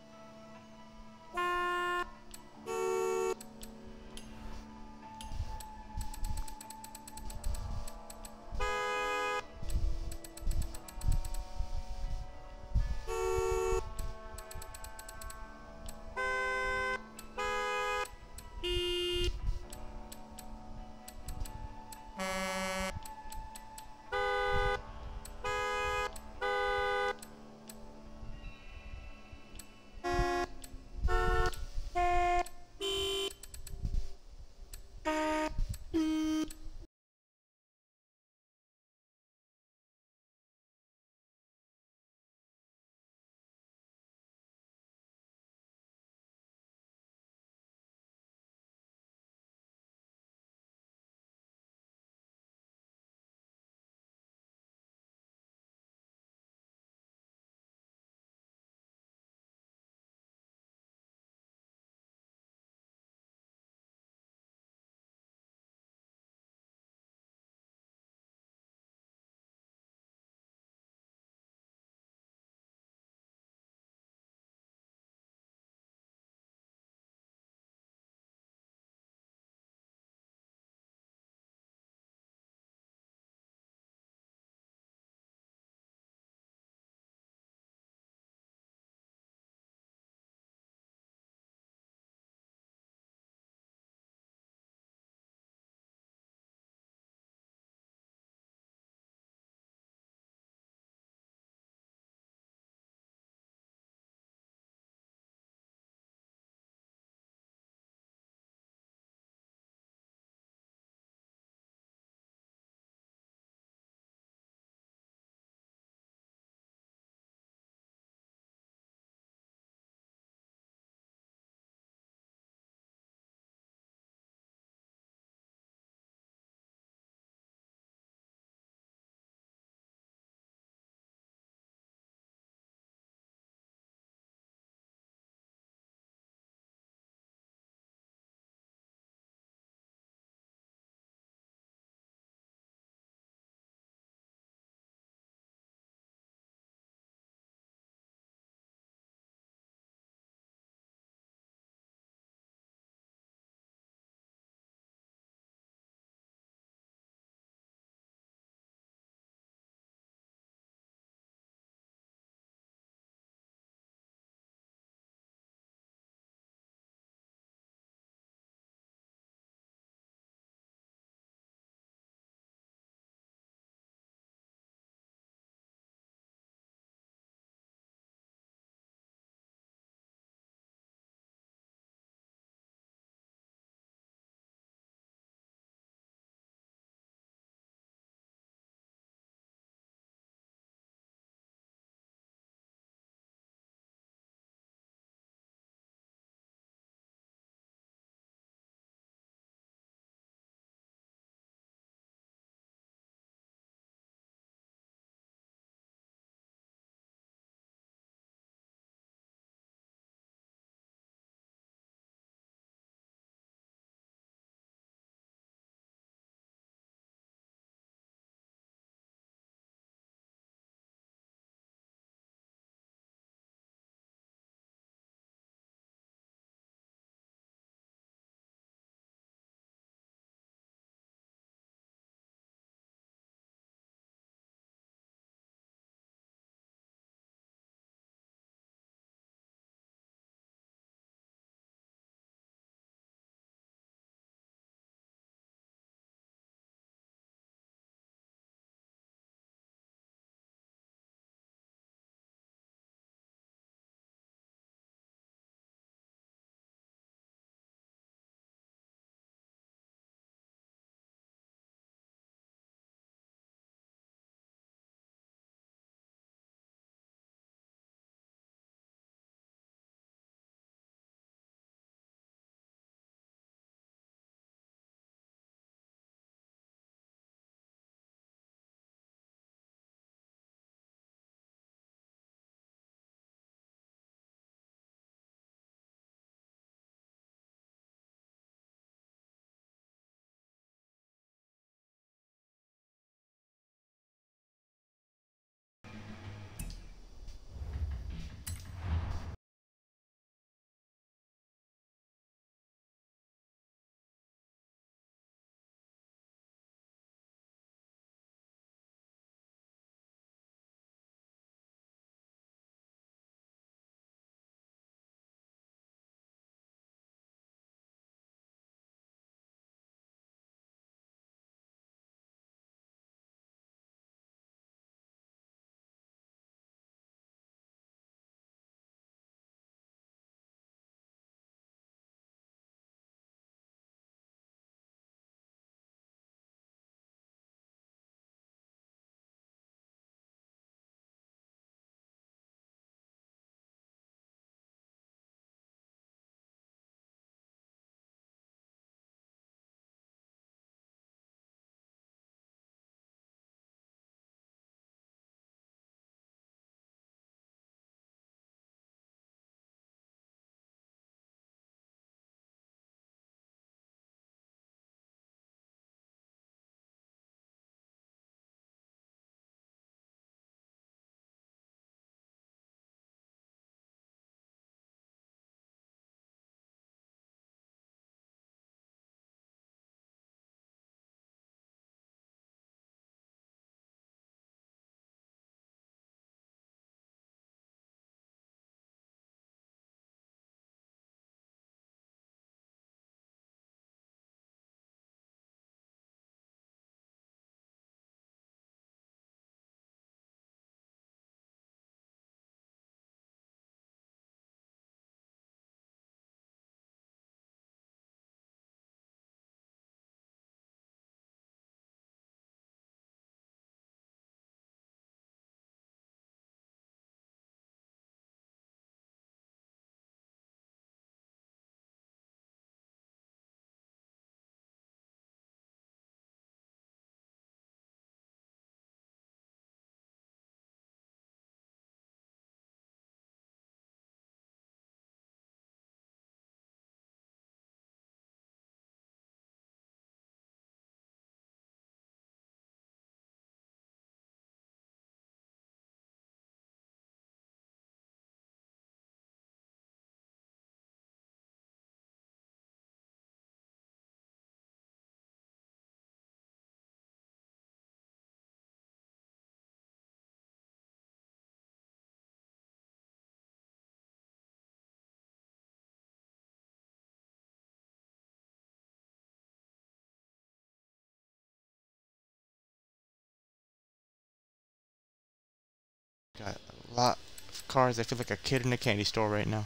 got a lot of cars. I feel like a kid in a candy store right now.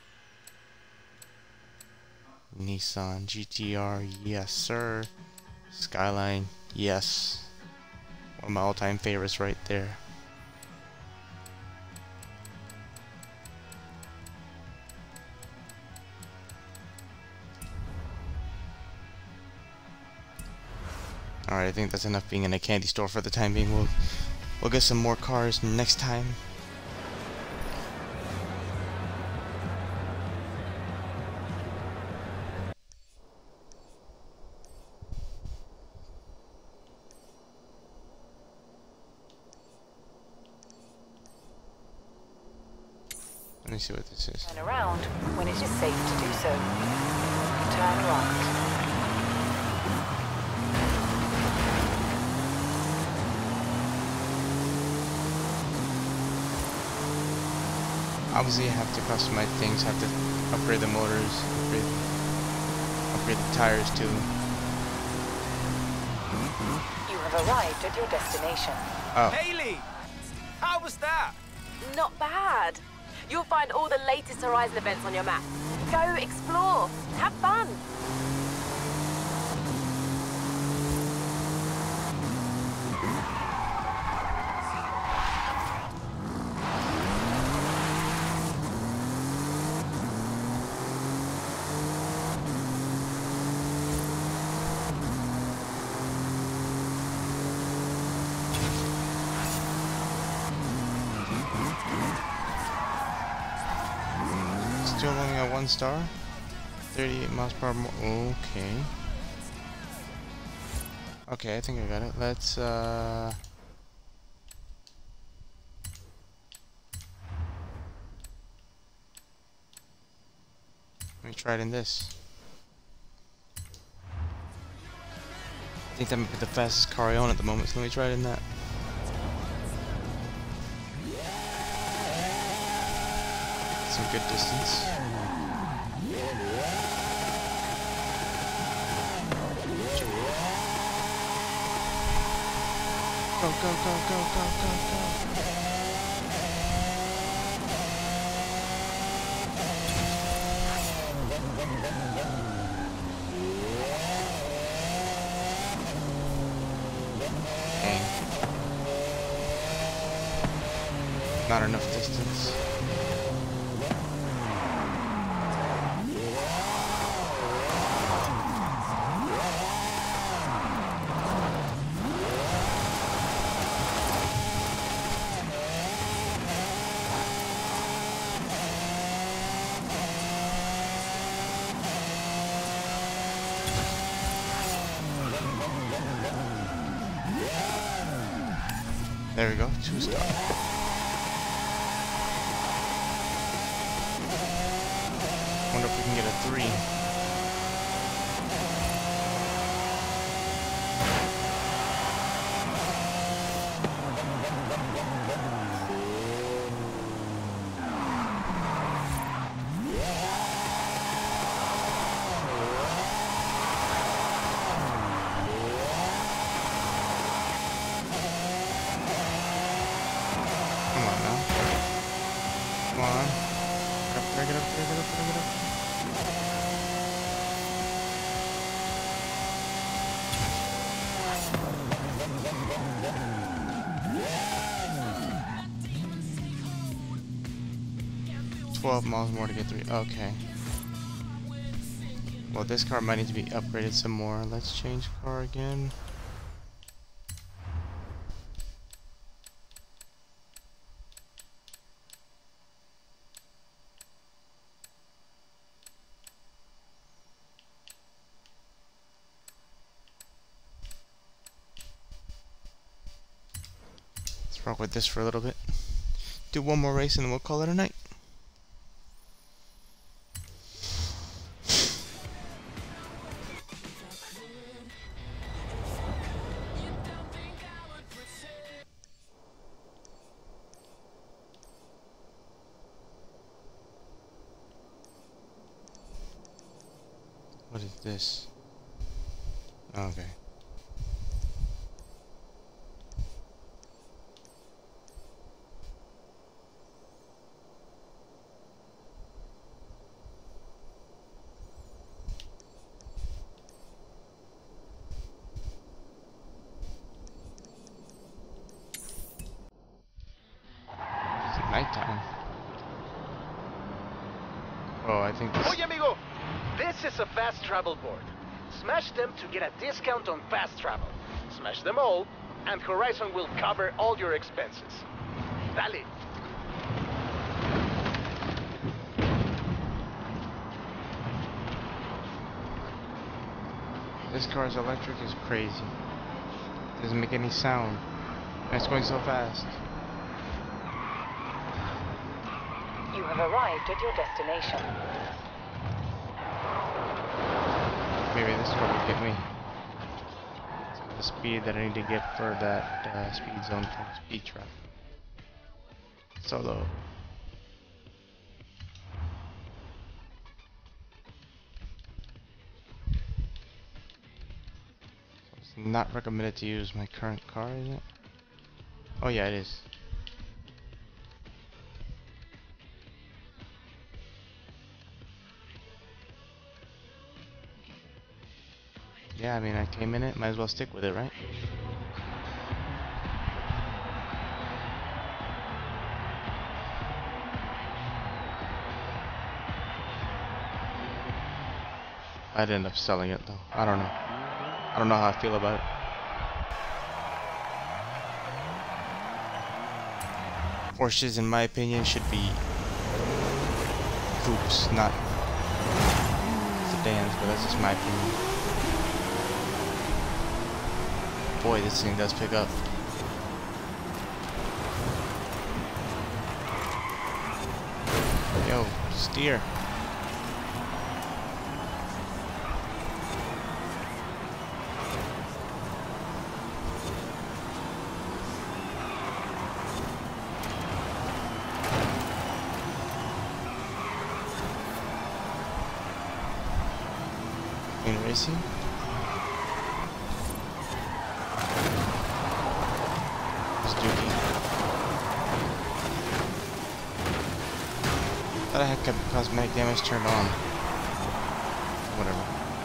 Nissan G T R, yes sir. Skyline, yes. One of my all-time favorites right there. Alright, I think that's enough being in a candy store for the time being. We'll we'll get some more cars next time. Let me see what this is. Turn around when it is safe to do so. Turn right. Obviously, you have to customize things, have to upgrade the motors, upgrade, upgrade the tires too. You have arrived at your destination. Oh. Haley! How was that? Not bad. You'll find all the latest Horizon events on your map. Go explore. Have fun. Still only at one star. thirty-eight miles per hour more. Okay. Okay, I think I got it. Let's uh let me try it in this. I think that might be the fastest car I own at the moment, so let me try it in that. Some good distance. Go, go, go, go, go, go, go. Dang. Not enough distance. There we go, two star. Wonder if we can get a three. Come on. Get up there, get up there, get up there, get up there. Twelve miles more to get three. Okay. Well, this car might need to be upgraded some more. Let's change car again. Rock with this for a little bit. Do one more race and then we'll call it a night. What is this? Okay. time. Oh, I think this... Oye, amigo! This is a fast travel board. Smash them to get a discount on fast travel. Smash them all, and Horizon will cover all your expenses. Dale! This car's electric is crazy. Doesn't make any sound. And it's going so fast. You have arrived at your destination. Maybe this car will get me. The speed that I need to get for that uh, speed zone for speed trap. Solo. It's not recommended to use my current car, is it? Oh yeah, it is. Yeah, I mean, I came in it, might as well stick with it, right? I'd end up selling it though. I don't know. I don't know how I feel about it. Porsches, in my opinion, should be coupes, not sedans, but that's just my opinion. Boy, this thing does pick up. Yo, steer. In racing. I had cosmetic damage turned on. Whatever.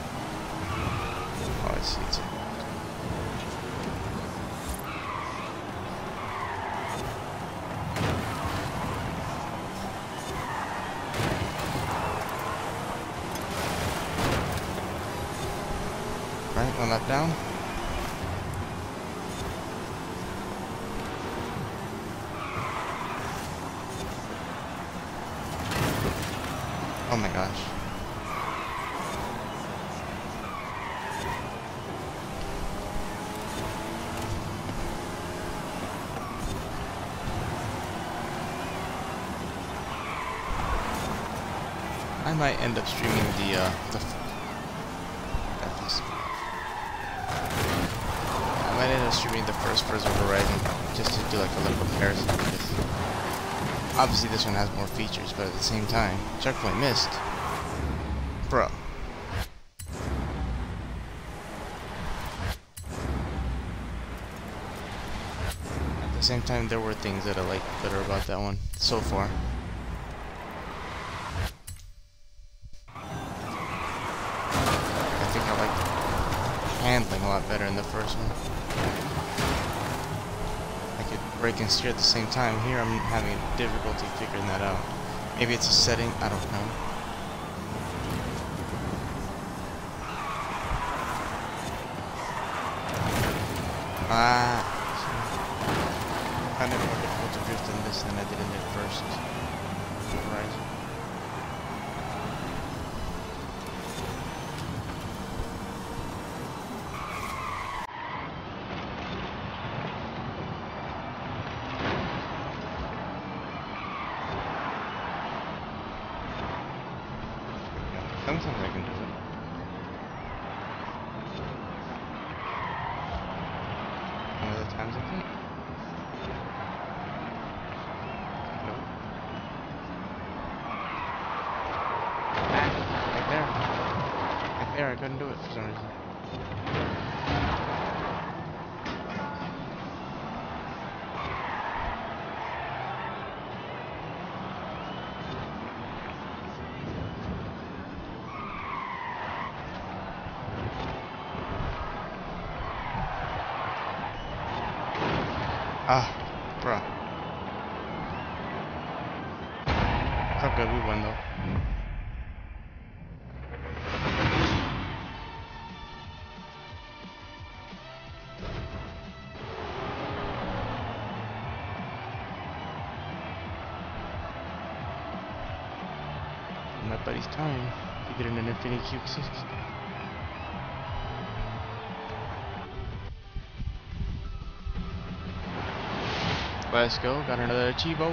Oh, I see. It's a right, one lap down. Oh my gosh. I might end up streaming the, uh, the... I might end up streaming the first Forza Horizon, just to do like a little comparison, because obviously this one has more features, but at the same time, checkpoint missed. Bro. At the same time, there were things that I like better about that one so far. I think I liked handling a lot better in the first one. I could brake and steer at the same time. Here I'm having difficulty figuring that out. Maybe it's a setting, I don't know. Ah, I found it more difficult to drift in this than I did in the first Horizon. Sometimes I can do it. And other times I can't. Nope. Ah, right there. Right there, I couldn't do it for some reason. Ah, bruh. all good. We won though. My buddy's time to get in an Infiniti Q six. Let's go, got another Chivo.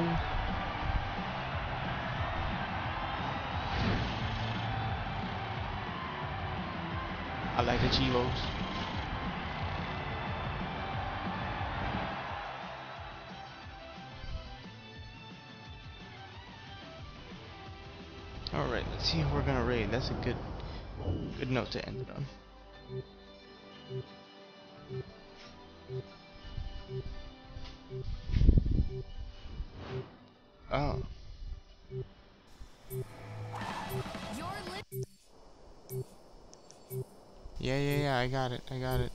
I like the Chivos. Alright, let's see who we're gonna raid. That's a good good note to end it on. Oh. Yeah, yeah, yeah, I got it, I got it.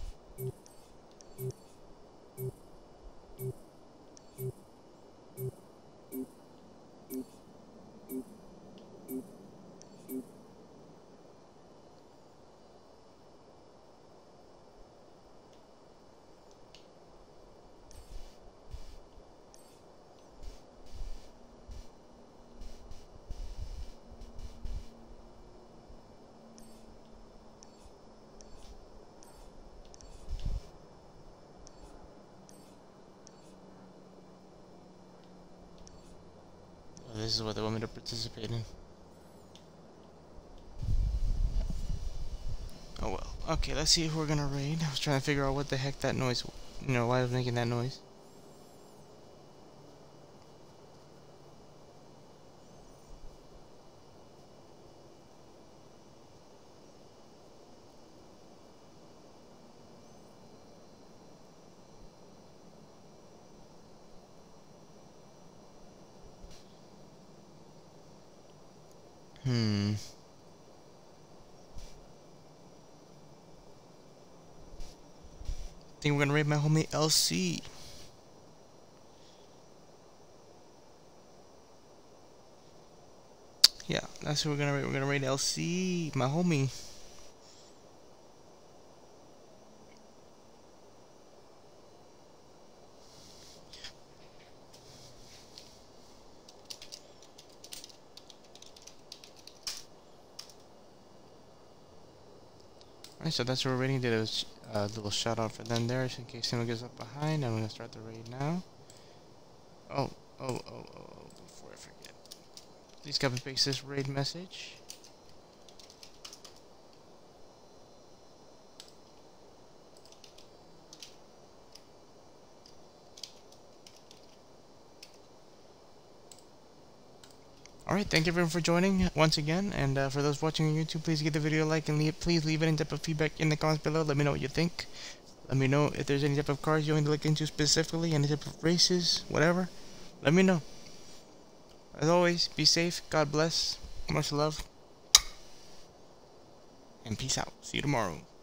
This is what they want me to participate in. Oh well. Okay, let's see who we're gonna raid. I was trying to figure out what the heck that noise, you know, why I was making that noise. Hmm. I think we're gonna raid my homie L C. Yeah, that's who we're gonna raid. We're gonna raid L C, my homie. Alright, so that's what we're raiding. Did a uh, little shout out for them there, just in case someone gets up behind. I'm gonna start the raid now. Oh, oh, oh, oh, oh, before I forget. Please copy and paste this raid message. Alright, thank you everyone for joining once again, and uh, for those watching on YouTube, please give the video a like and leave, please leave any type of feedback in the comments below. Let me know what you think. Let me know if there's any type of cars you want to look into specifically, any type of races, whatever. Let me know. As always, be safe, God bless, much love, and peace out. See you tomorrow.